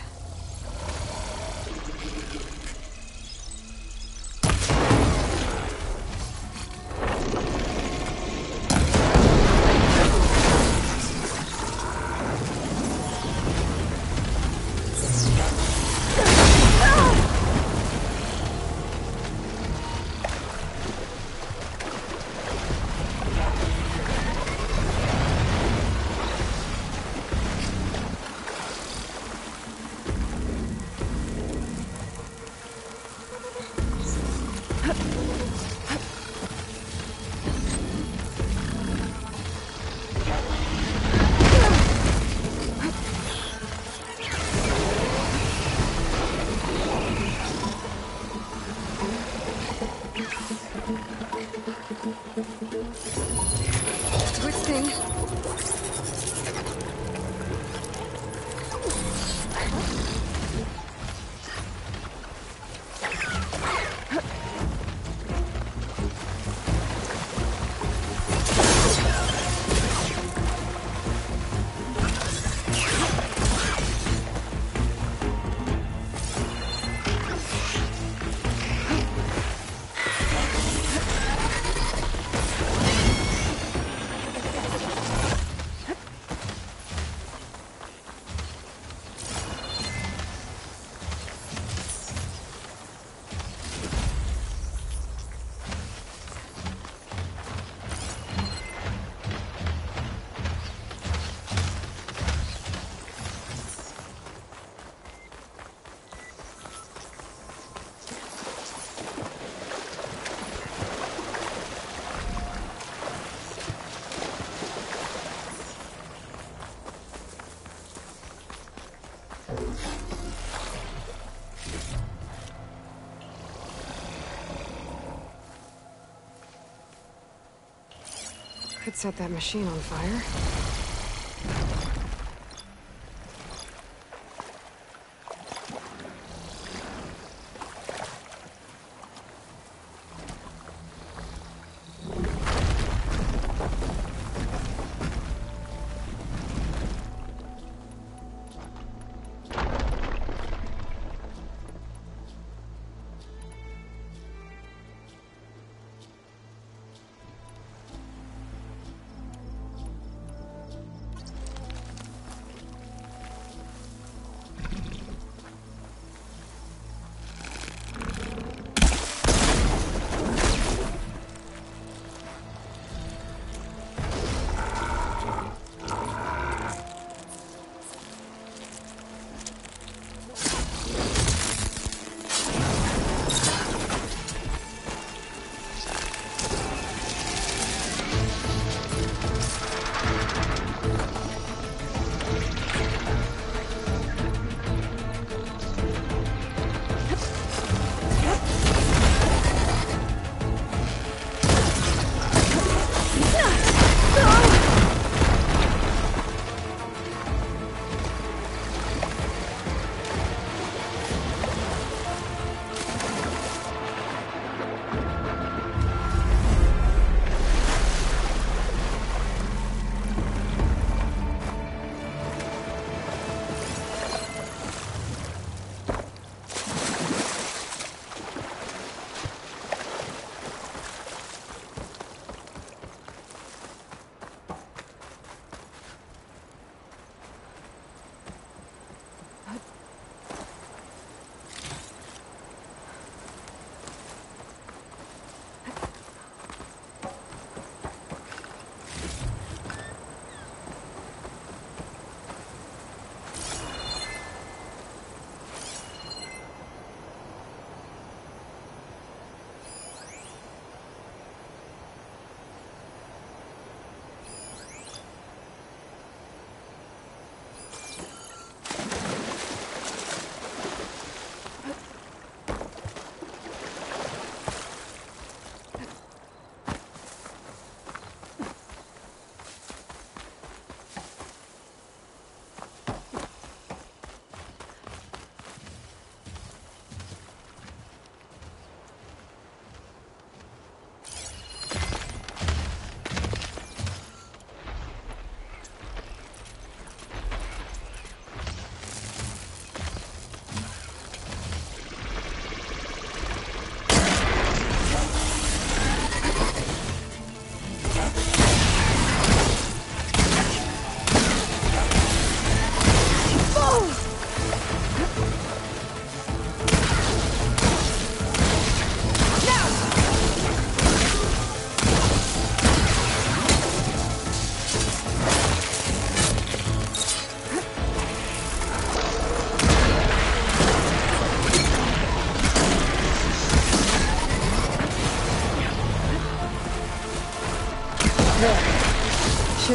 Could set that machine on fire.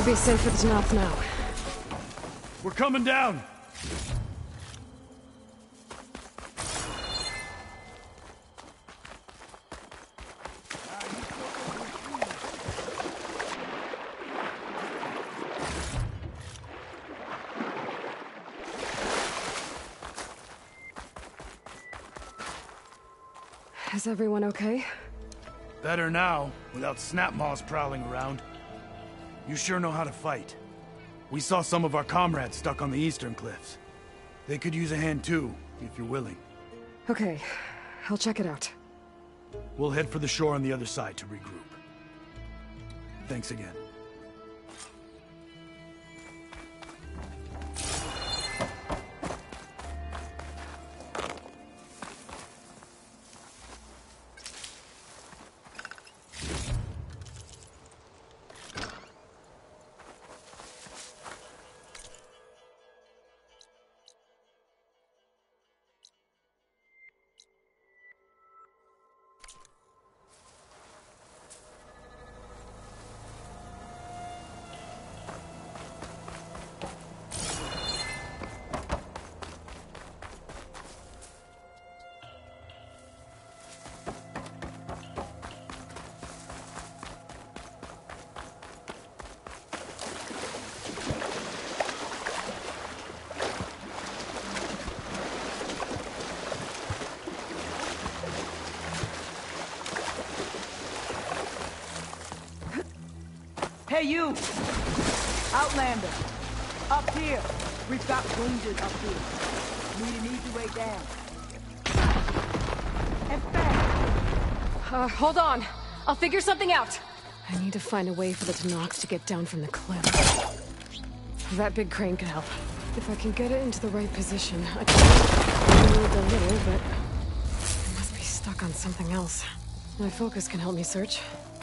Should be safe at the north now. We're coming down! Is everyone okay? Better now, without Snapmaws prowling around. You sure know how to fight. We saw some of our comrades stuck on the eastern cliffs. They could use a hand too, if you're willing. Okay, I'll check it out. We'll head for the shore on the other side to regroup. Thanks again. Hey, you! Outlander! Up here! We've got wounded up here. Need an easy way down. And fast! Uh, hold on. I'll figure something out. I need to find a way for the Tanox to get down from the cliff. That big crane could help. If I can get it into the right position, I can move a little, but I must be stuck on something else. My focus can help me search.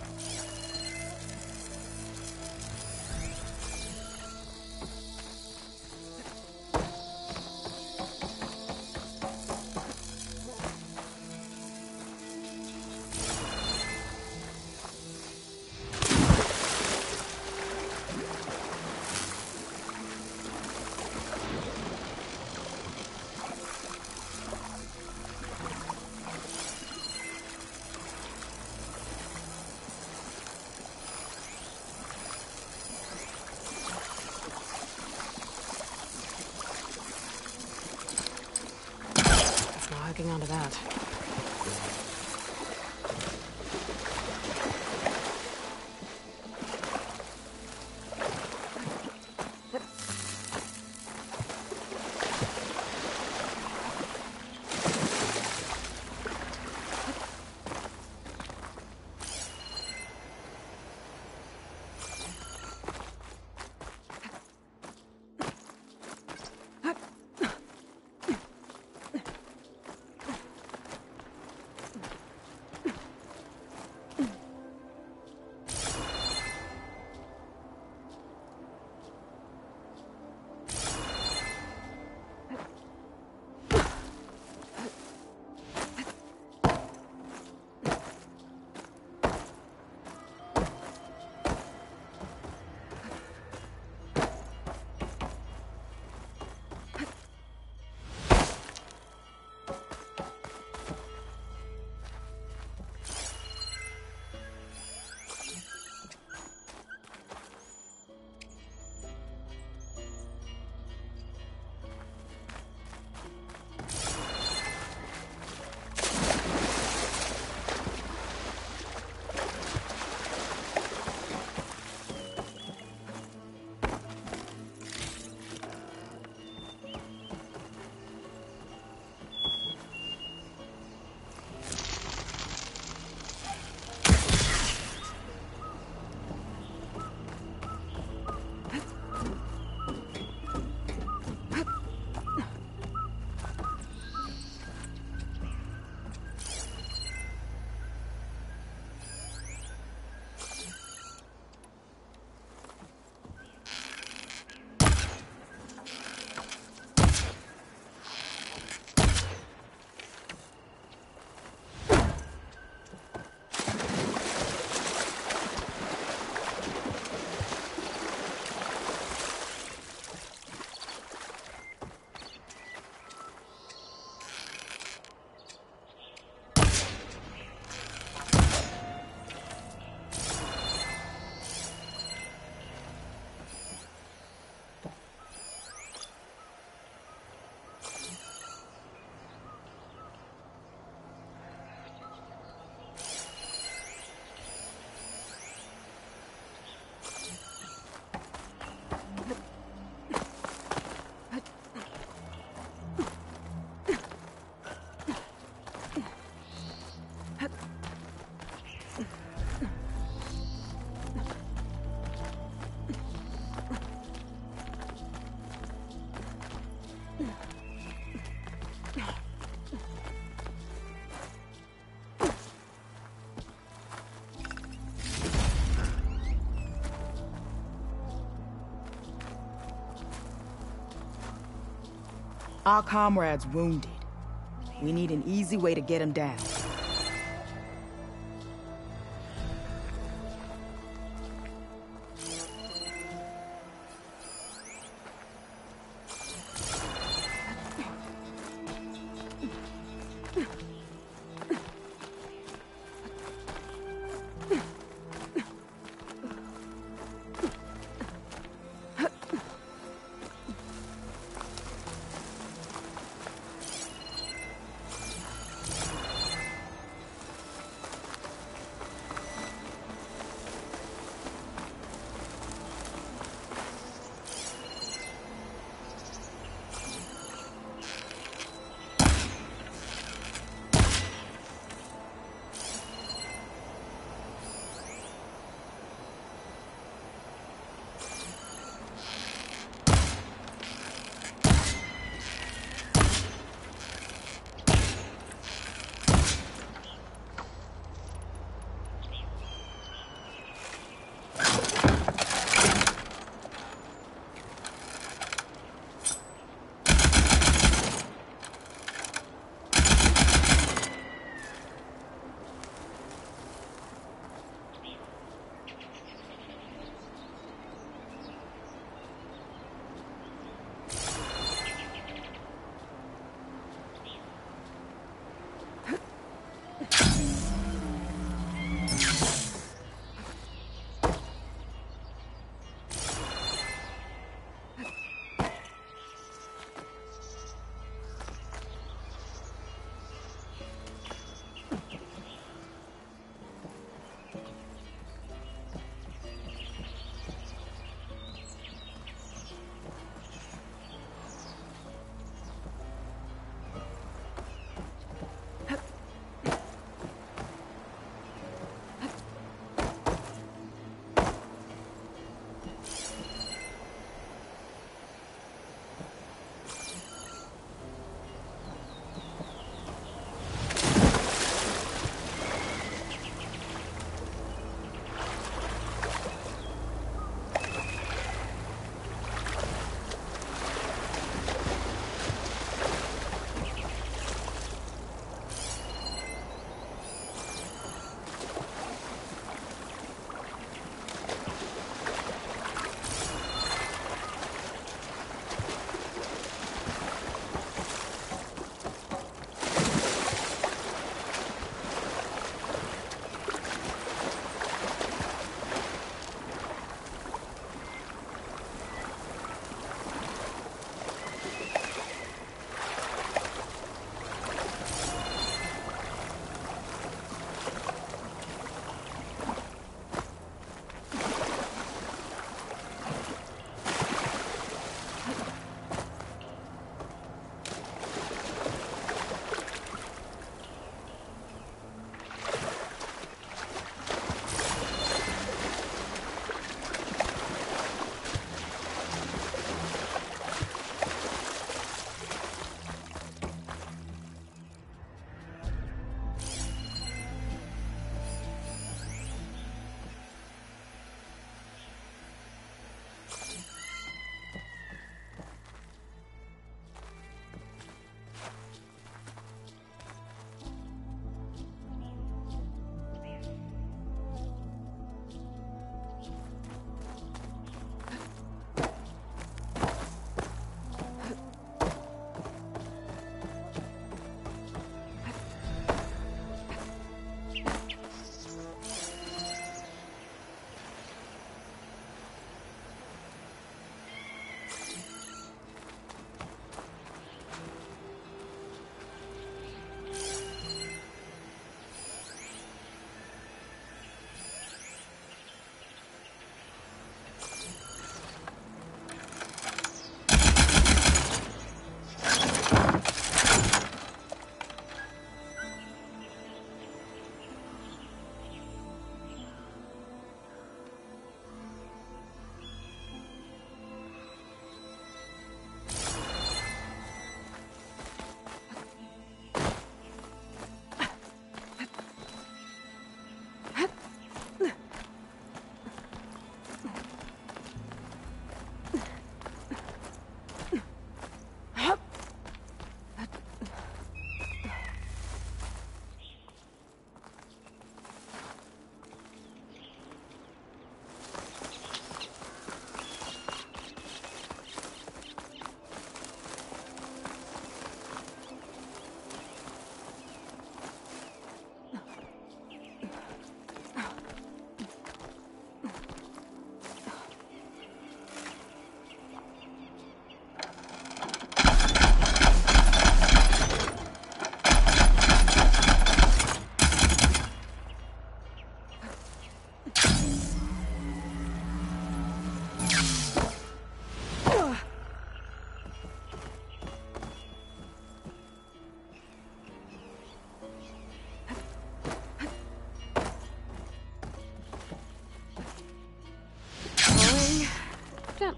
Hooking onto that. Our comrade's wounded. We need an easy way to get him down.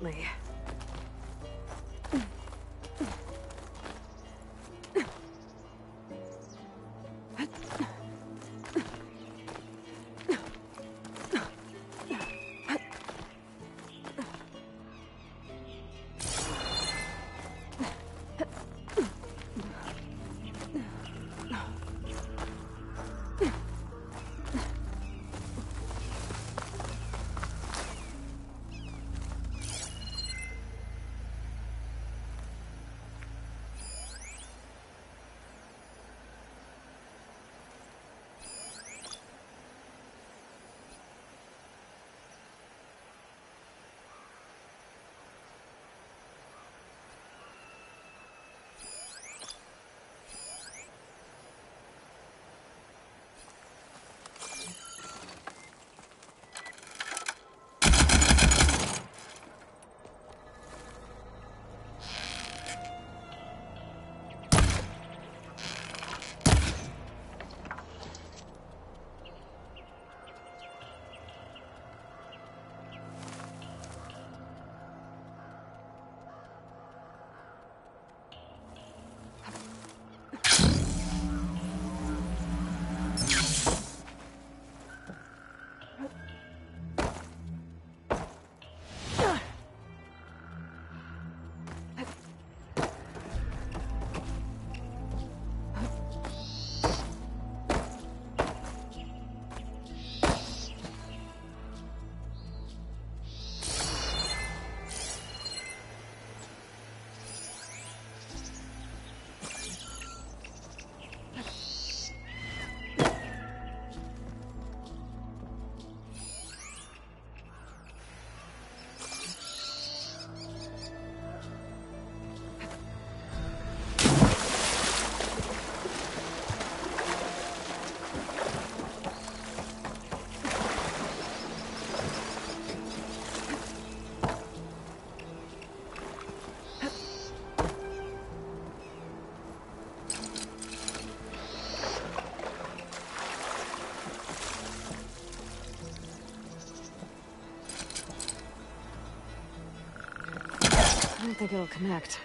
gently. I don't think it'll connect.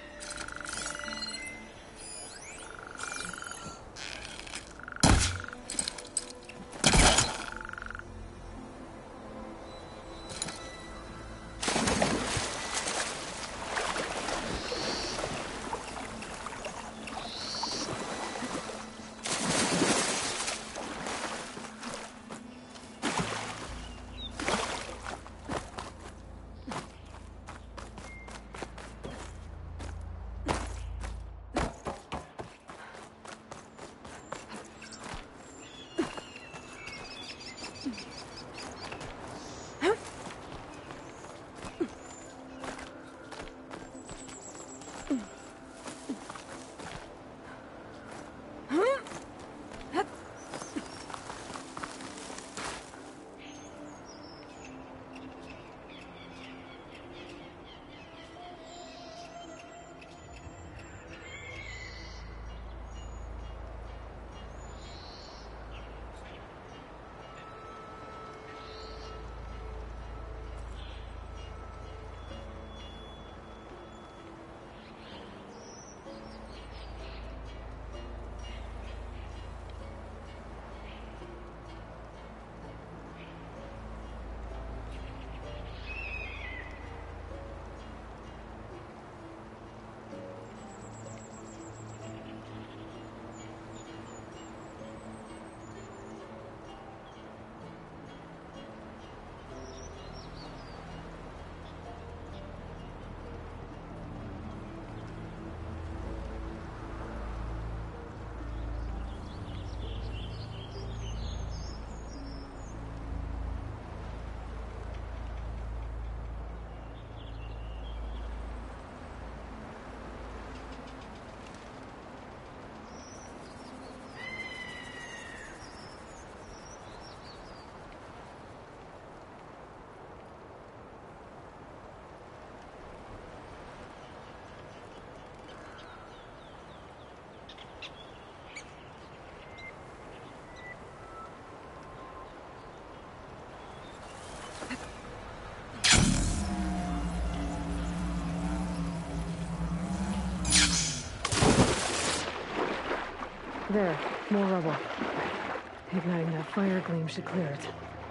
There, more rubble. Igniting that fire gleam should clear it.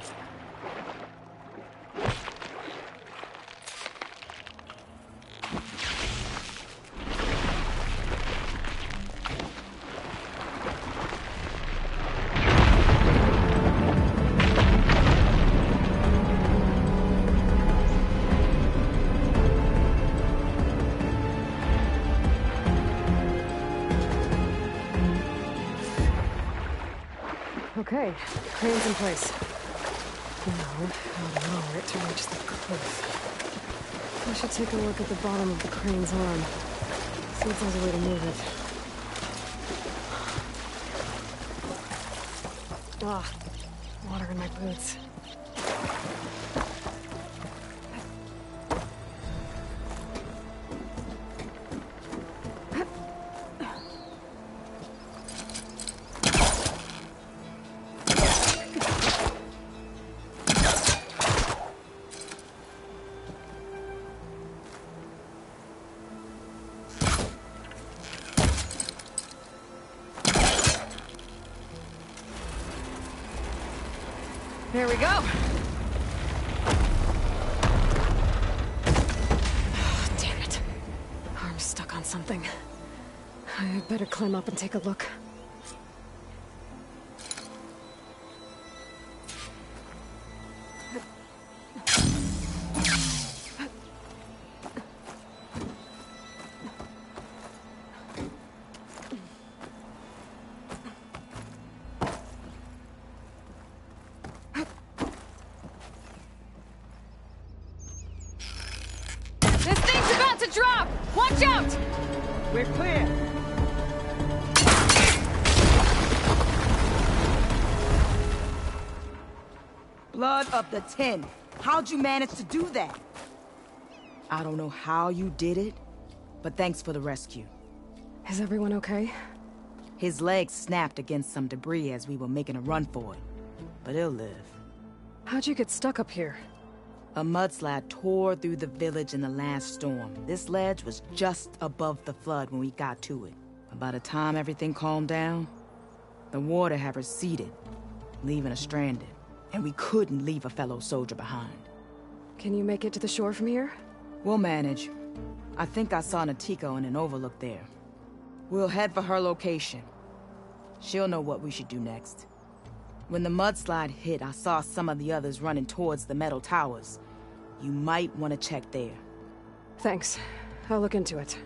Okay, crane's in place. Now, how to lower it to reach the cliff. I should take a look at the bottom of the crane's arm. See if there's a way to move it. Ah, water in my boots. There we go. Oh, damn it. Arm's stuck on something. I better climb up and take a look. This thing's about to drop! Watch out! We're clear. Blood of the Ten. How'd you manage to do that? I don't know how you did it, but thanks for the rescue. Is everyone okay? His legs snapped against some debris as we were making a run for it, but he'll live. How'd you get stuck up here? A mudslide tore through the village in the last storm. This ledge was just above the flood when we got to it. But by the time everything calmed down, the water had receded, leaving us stranded. And we couldn't leave a fellow soldier behind. Can you make it to the shore from here? We'll manage. I think I saw Natika in an overlook there. We'll head for her location. She'll know what we should do next. When the mudslide hit, I saw some of the others running towards the metal towers. You might want to check there. Thanks. I'll look into it.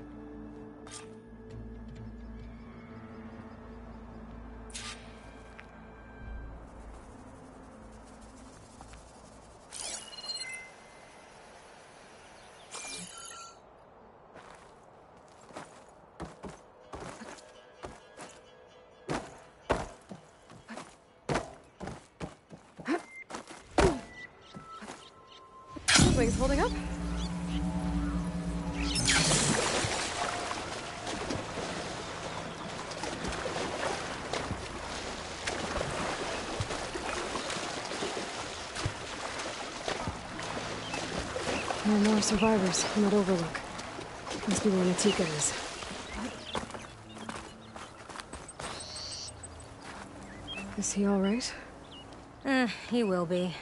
Wings holding up? There are more survivors in that overlook. Must be where Natika is. Is he all right? Uh, he will be.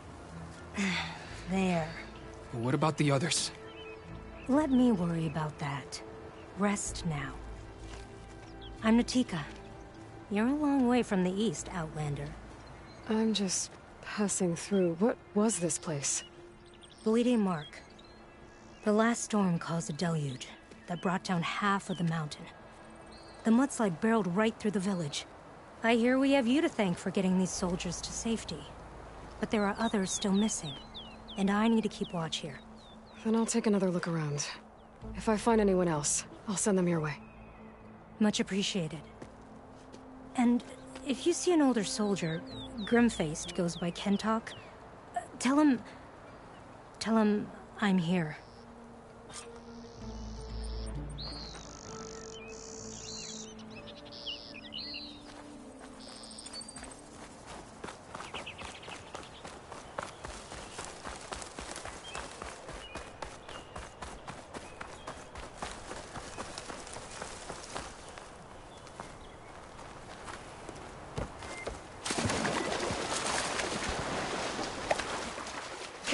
There. What about the others? Let me worry about that. Rest now. I'm Natika. You're a long way from the east, Outlander. I'm just passing through. What was this place? Bleeding Mark. The last storm caused a deluge that brought down half of the mountain. The mudslide barreled right through the village. I hear we have you to thank for getting these soldiers to safety. But there are others still missing. And I need to keep watch here. Then I'll take another look around. If I find anyone else, I'll send them your way. Much appreciated. And if you see an older soldier, grim-faced, goes by Kentok, uh, tell him... Tell him I'm here.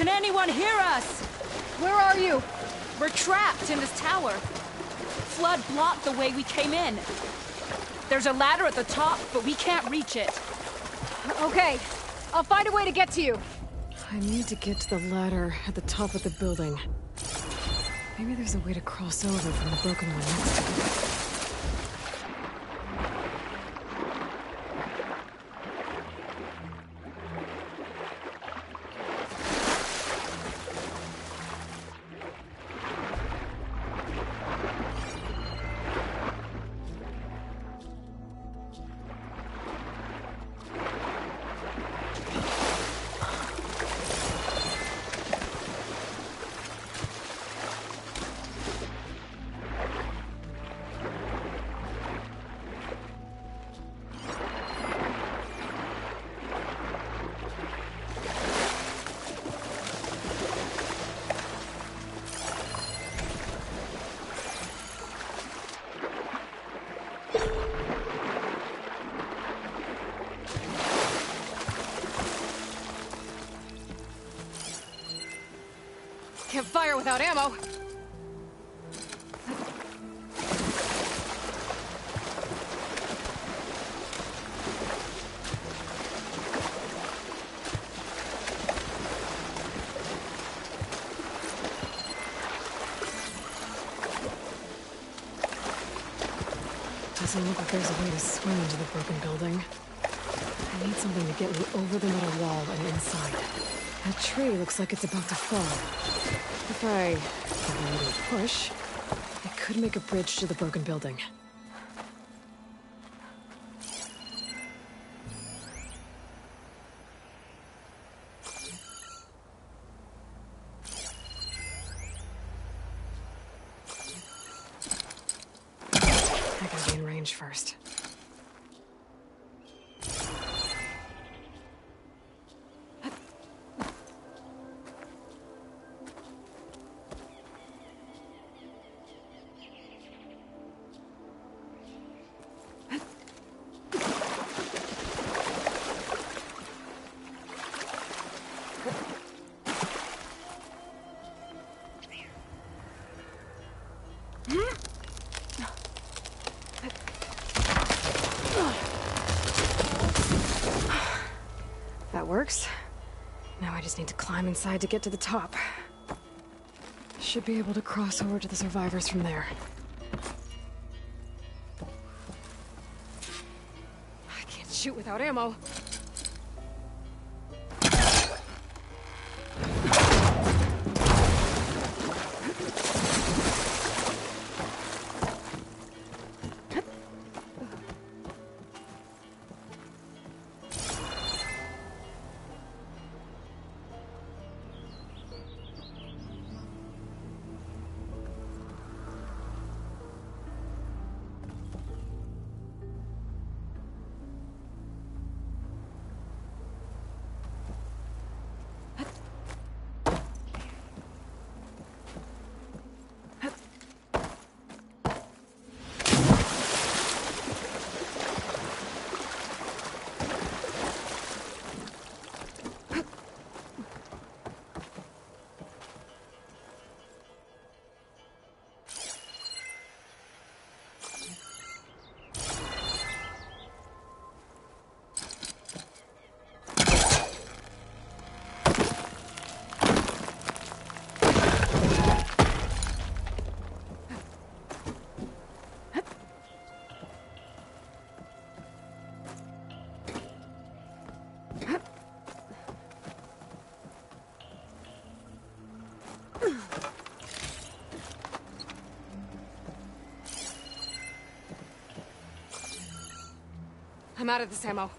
Can anyone hear us? Where are you? We're trapped in this tower. Flood blocked the way we came in. There's a ladder at the top, but we can't reach it. Okay, I'll find a way to get to you. I need to get to the ladder at the top of the building. Maybe there's a way to cross over from the broken one next to it. Can't fire without ammo. Doesn't look like there's a way to swim into the broken building. I need something to get me over the metal wall and inside. That tree looks like it's about to fall. If I give it a little push, I could make a bridge to the broken building. I gotta gain range first. That works. Now I just need to climb inside to get to the top. Should be able to cross over to the survivors from there. I can't shoot without ammo. I'm out of this ammo.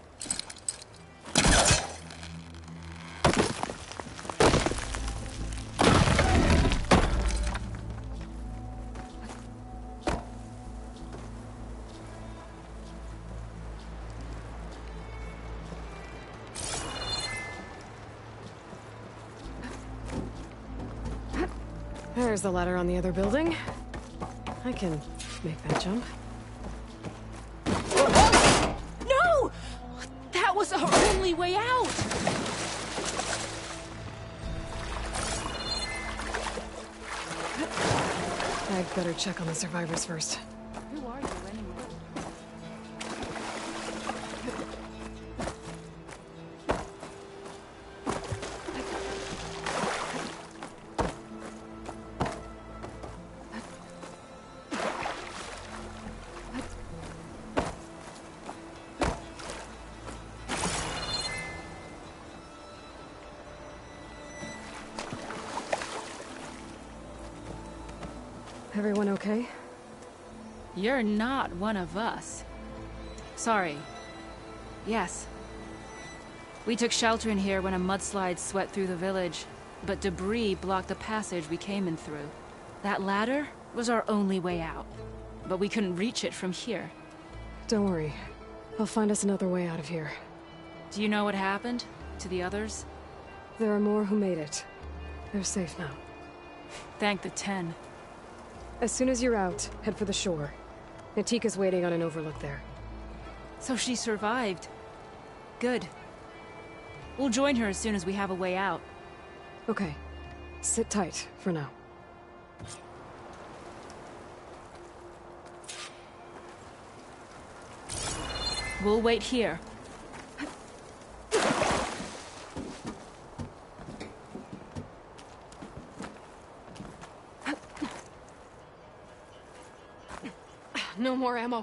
There's the ladder on the other building. I can make that jump. No! That was our only way out! better check on the survivors first. Who are you anyway? Everyone okay? You're not one of us. Sorry. Yes. We took shelter in here when a mudslide swept through the village, but debris blocked the passage we came in through. That ladder was our only way out, but we couldn't reach it from here. Don't worry. I'll find us another way out of here. Do you know what happened to the others? There are more who made it. They're safe now. Thank the Ten. As soon as you're out, head for the shore. Natika's waiting on an overlook there. So she survived. Good. We'll join her as soon as we have a way out. Okay. Sit tight for now. We'll wait here. No more ammo.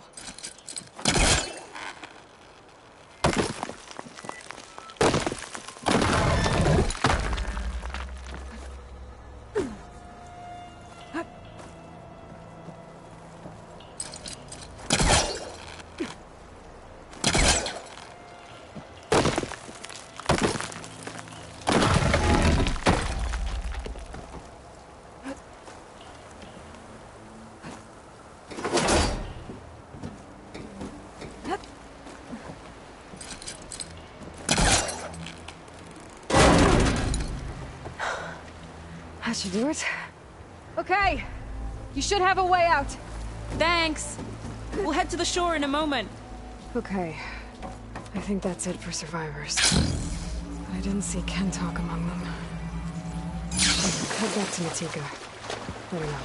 That should do it. Okay. You should have a way out. Thanks. We'll head to the shore in a moment. Okay. I think that's it for survivors. But I didn't see Kentok among them. Head back to Natika. Let her know.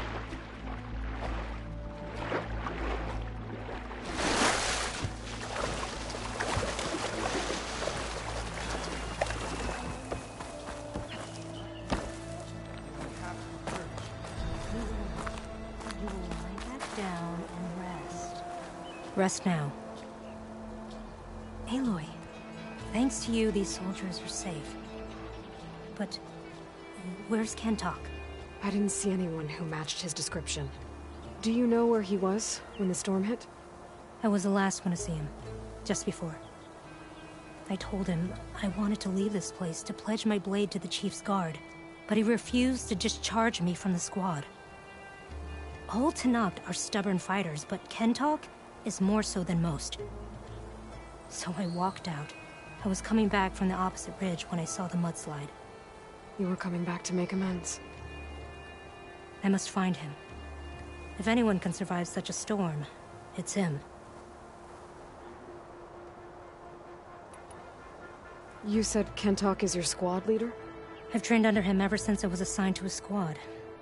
Rest now. Aloy, thanks to you, these soldiers are safe. But where's Kentok? I didn't see anyone who matched his description. Do you know where he was when the storm hit? I was the last one to see him, just before. I told him I wanted to leave this place to pledge my blade to the Chief's guard, but he refused to discharge me from the squad. All Tenakth are stubborn fighters, but Kentok is more so than most. So I walked out. I was coming back from the opposite ridge when I saw the mudslide. You were coming back to make amends. I must find him. If anyone can survive such a storm, it's him. You said Kentok is your squad leader? I've trained under him ever since I was assigned to a squad.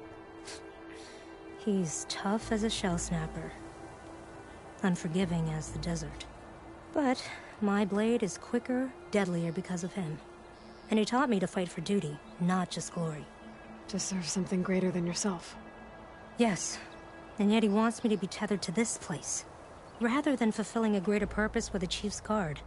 He's tough as a shell snapper. Unforgiving as the desert. But my blade is quicker, deadlier because of him. And he taught me to fight for duty, not just glory. To serve something greater than yourself. Yes, and yet he wants me to be tethered to this place, rather than fulfilling a greater purpose with the Chief's guard.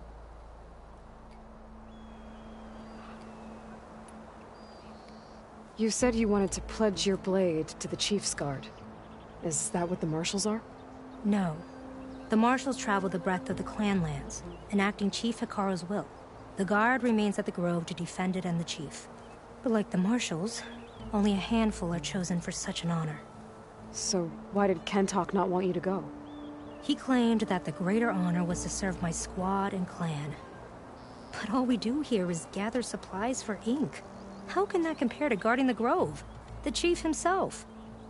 You said you wanted to pledge your blade to the Chief's guard. Is that what the Marshals are? No. The Marshals travel the breadth of the clan lands, enacting Chief Hekarro's will. The Guard remains at the Grove to defend it and the Chief. But like the Marshals, only a handful are chosen for such an honor. So why did Kentok not want you to go? He claimed that the greater honor was to serve my squad and clan. But all we do here is gather supplies for ink. How can that compare to guarding the Grove? The Chief himself.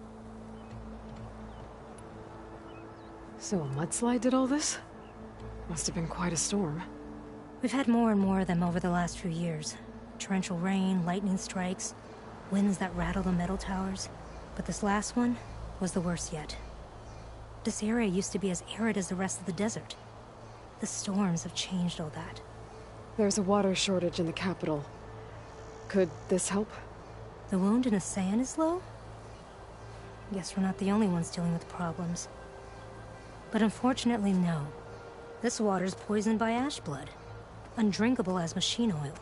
So a mudslide did all this? Must have been quite a storm. We've had more and more of them over the last few years. Torrential rain, lightning strikes, winds that rattle the metal towers. But this last one, was the worst yet. This area used to be as arid as the rest of the desert. The storms have changed all that. There's a water shortage in the capital. Could this help? The wound in Asan is low? Guess we're not the only ones dealing with problems. But unfortunately, no. This water's poisoned by ash blood. Undrinkable as machine oil.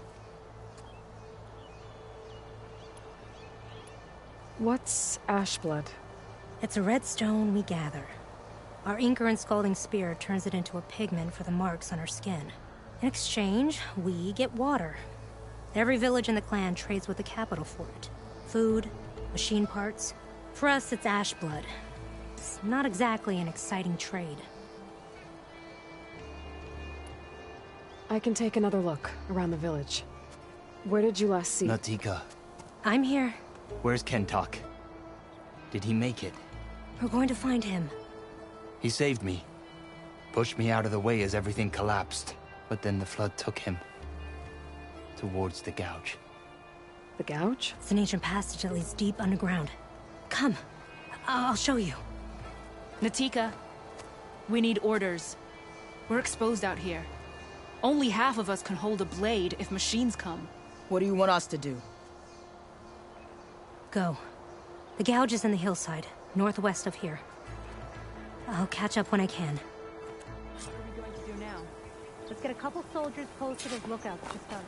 What's ash blood? It's a red stone we gather. Our Inker and Scalding Spear turns it into a pigment for the marks on our skin. In exchange, we get water. Every village in the clan trades with the capital for it. Food, machine parts. For us, it's ash blood. It's not exactly an exciting trade. I can take another look around the village. Where did you last see? Natika. I'm here. Where's Kentok? Did he make it? We're going to find him. He saved me. Pushed me out of the way as everything collapsed. But then the flood took him. Towards the gouge. The gouge? It's an ancient passage that leads deep underground. Come. I I'll show you. Natika, we need orders. We're exposed out here. Only half of us can hold a blade if machines come. What do you want us to do? Go. The gouge is in the hillside, northwest of here. I'll catch up when I can. What are we going to do now? Let's get a couple soldiers posted as lookouts to start.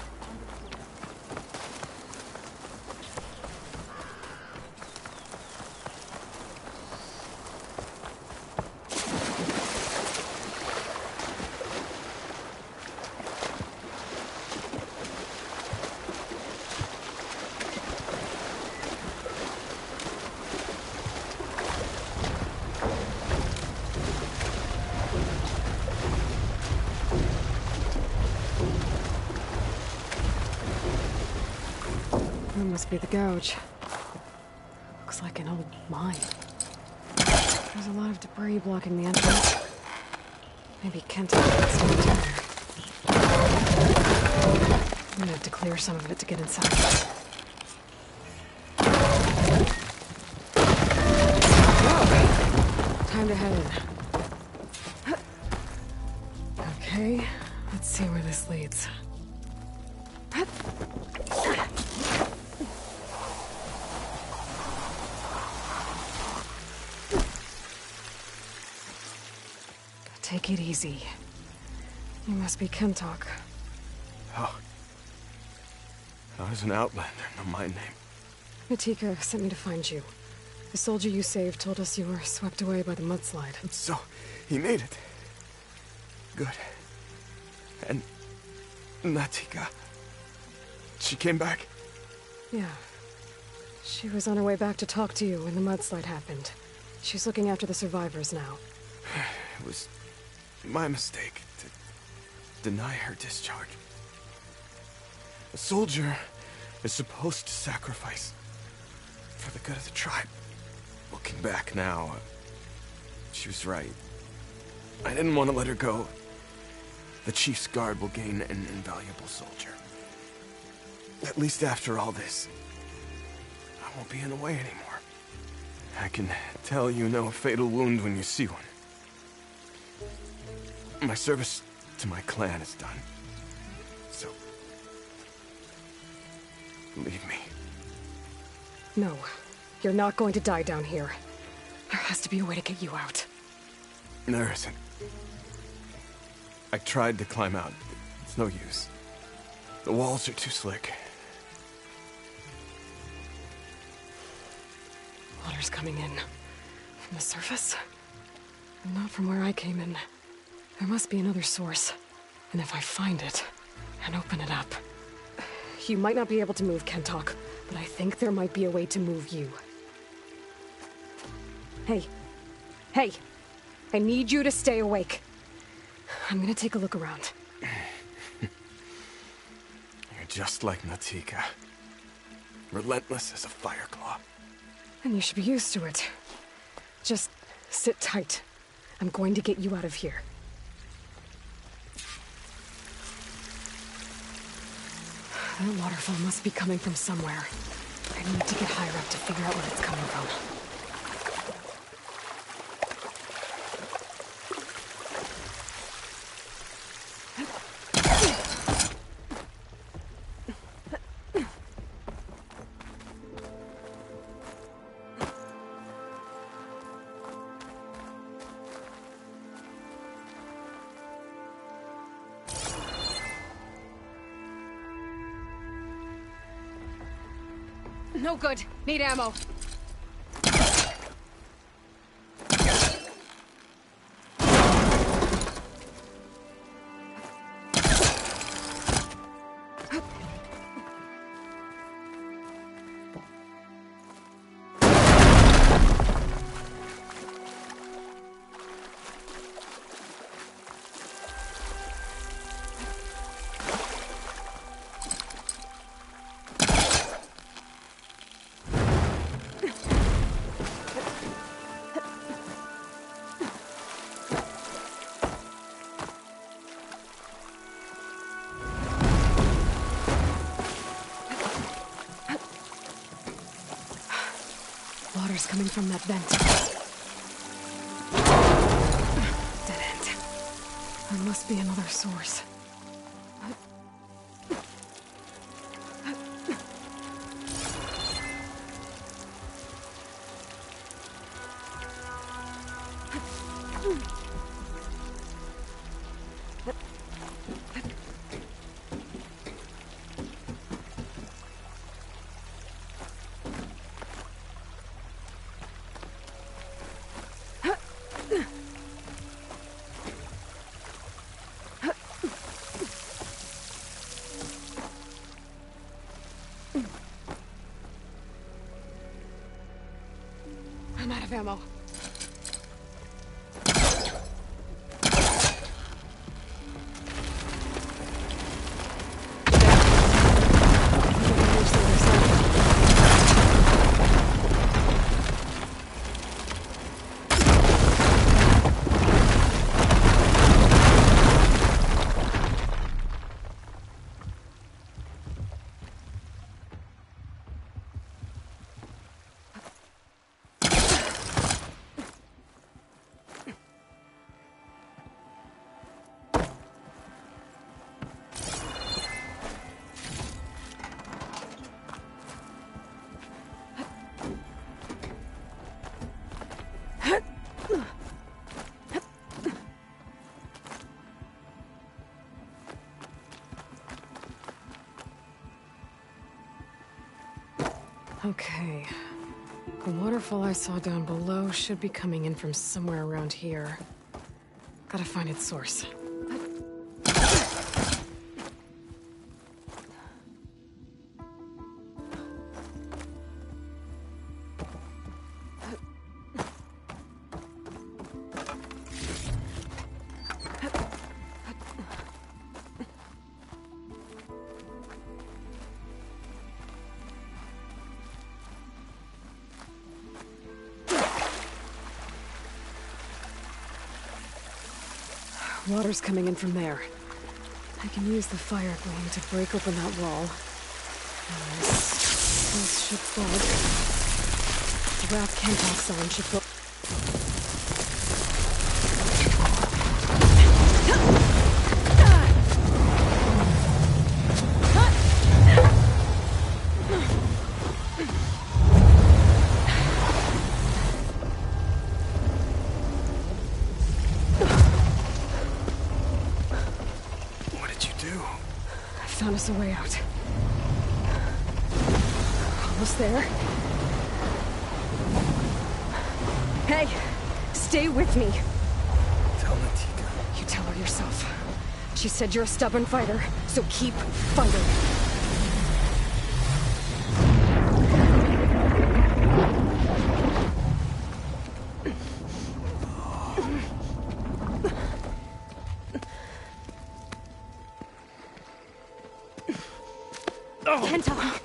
That must be the gouge. Looks like an old mine. There's a lot of debris blocking the entrance. Maybe Kentok can stay down there. I'm gonna have to clear some of it to get inside. Whoa. Time to head in. Okay, let's see where this leads. Take it easy. You must be Kentok. Oh. I was an outlander, no my name. Natika sent me to find you. The soldier you saved told us you were swept away by the mudslide. So, he made it. Good. And... Natika... She came back? Yeah. She was on her way back to talk to you when the mudslide happened. She's looking after the survivors now. It was... my mistake to deny her discharge. A soldier is supposed to sacrifice for the good of the tribe. Looking back now, she was right. I didn't want to let her go. The chief's guard will gain an invaluable soldier. At least after all this, I won't be in the way anymore. I can tell you know a fatal wound when you see one. My service to my clan is done. So, leave me. No, you're not going to die down here. There has to be a way to get you out. There isn't. I tried to climb out. It's no use. The walls are too slick. Water's coming in. From the surface? Not from where I came in. There must be another source. And if I find it, and open it up... You might not be able to move Kentok, but I think there might be a way to move you. Hey. Hey! I need you to stay awake. I'm gonna take a look around. You're just like Natika. Relentless as a fireclaw. And you should be used to it. Just sit tight. I'm going to get you out of here. That waterfall must be coming from somewhere. I need to get higher up to figure out where it's coming from. No good. Need ammo. Water's coming from that vent. Dead end. There must be another source. I'm out of ammo. Okay. The waterfall I saw down below should be coming in from somewhere around here. Gotta find its source. Water's coming in from there. I can use the fire gleam to break open that wall. This, this should plug. The Wrath Kentok sign should go. Found us a way out. Almost there. Hey, stay with me. Tell Natika. You tell her yourself. She said you're a stubborn fighter, so keep fighting. Kentok!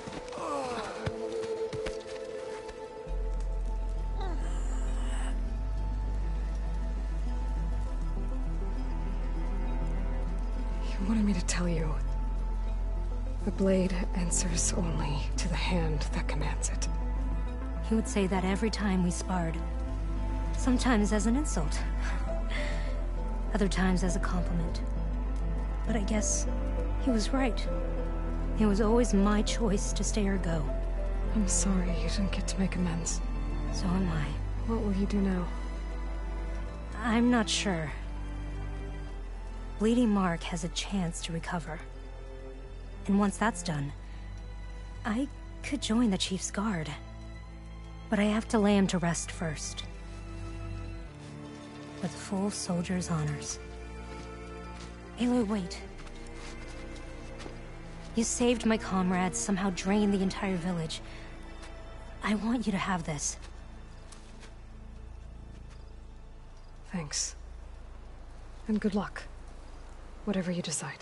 You wanted me to tell you. The blade answers only to the hand that commands it. He would say that every time we sparred. Sometimes as an insult. Other times as a compliment. But I guess he was right. It was always my choice to stay or go. I'm sorry you didn't get to make amends. So am I. What will you do now? I'm not sure. Bleeding Mark has a chance to recover. And once that's done, I could join the Chief's guard, but I have to lay him to rest first. With full soldier's honors. Aloy, wait. You saved my comrades, somehow drained the entire village. I want you to have this. Thanks. And good luck. Whatever you decide.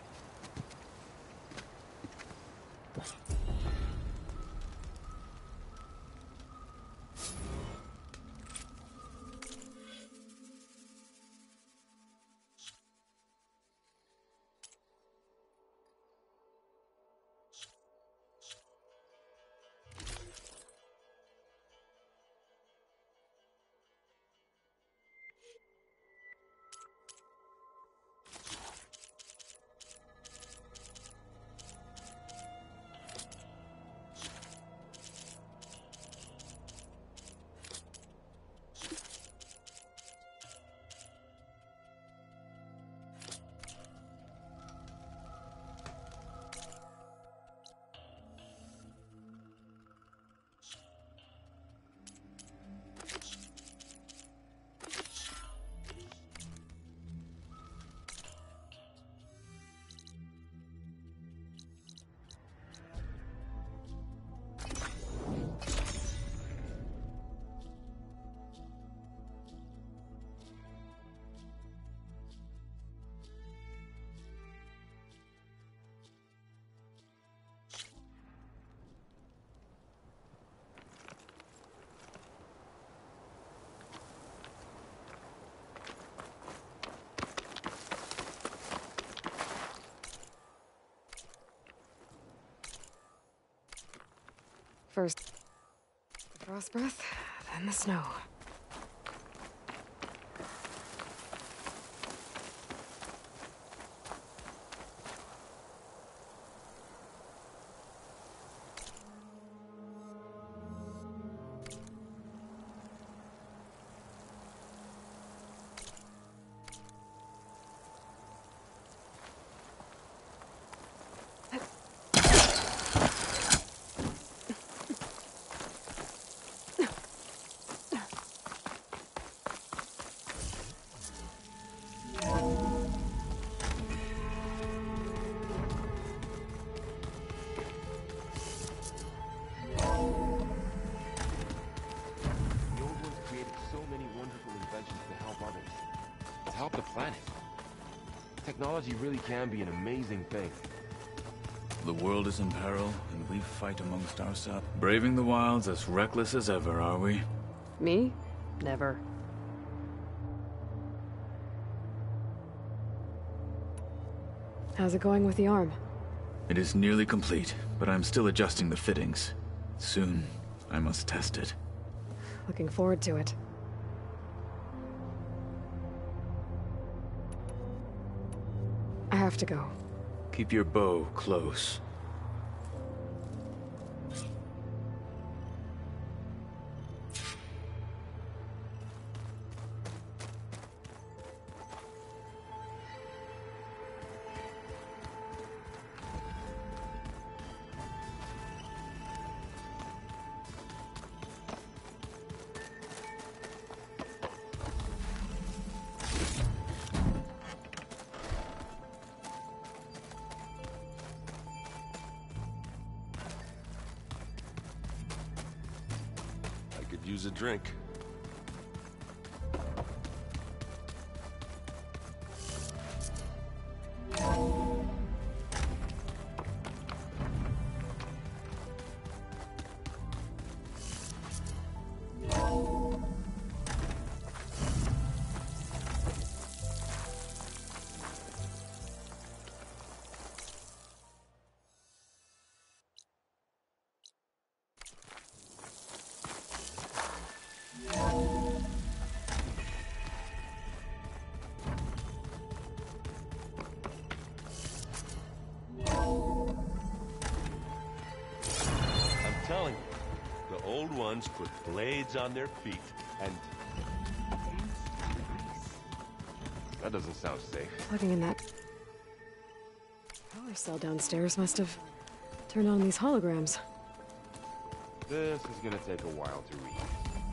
First, the frost breath, then the snow. Technology really can be an amazing thing. The world is in peril, and we fight amongst ourselves. Braving the wilds as reckless as ever, are we? Me? Never. How's it going with the arm? It is nearly complete, but I'm still adjusting the fittings. Soon, I must test it. Looking forward to it. I have to go. Keep your bow close. Use a drink. Telling you, the old ones put blades on their feet and... That doesn't sound safe. Plugging in that power cell downstairs must have turned on these holograms. This is gonna take a while to read.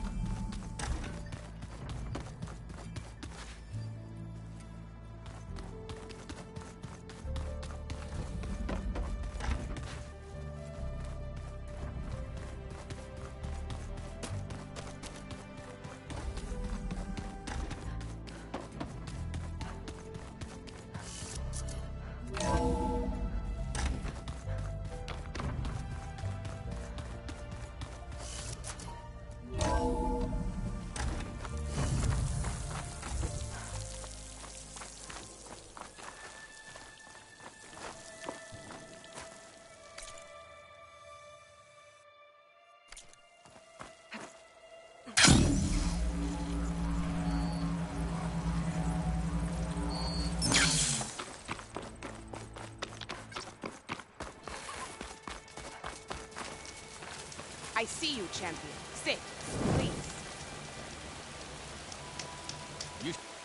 I see you, champion. Sit, please. You...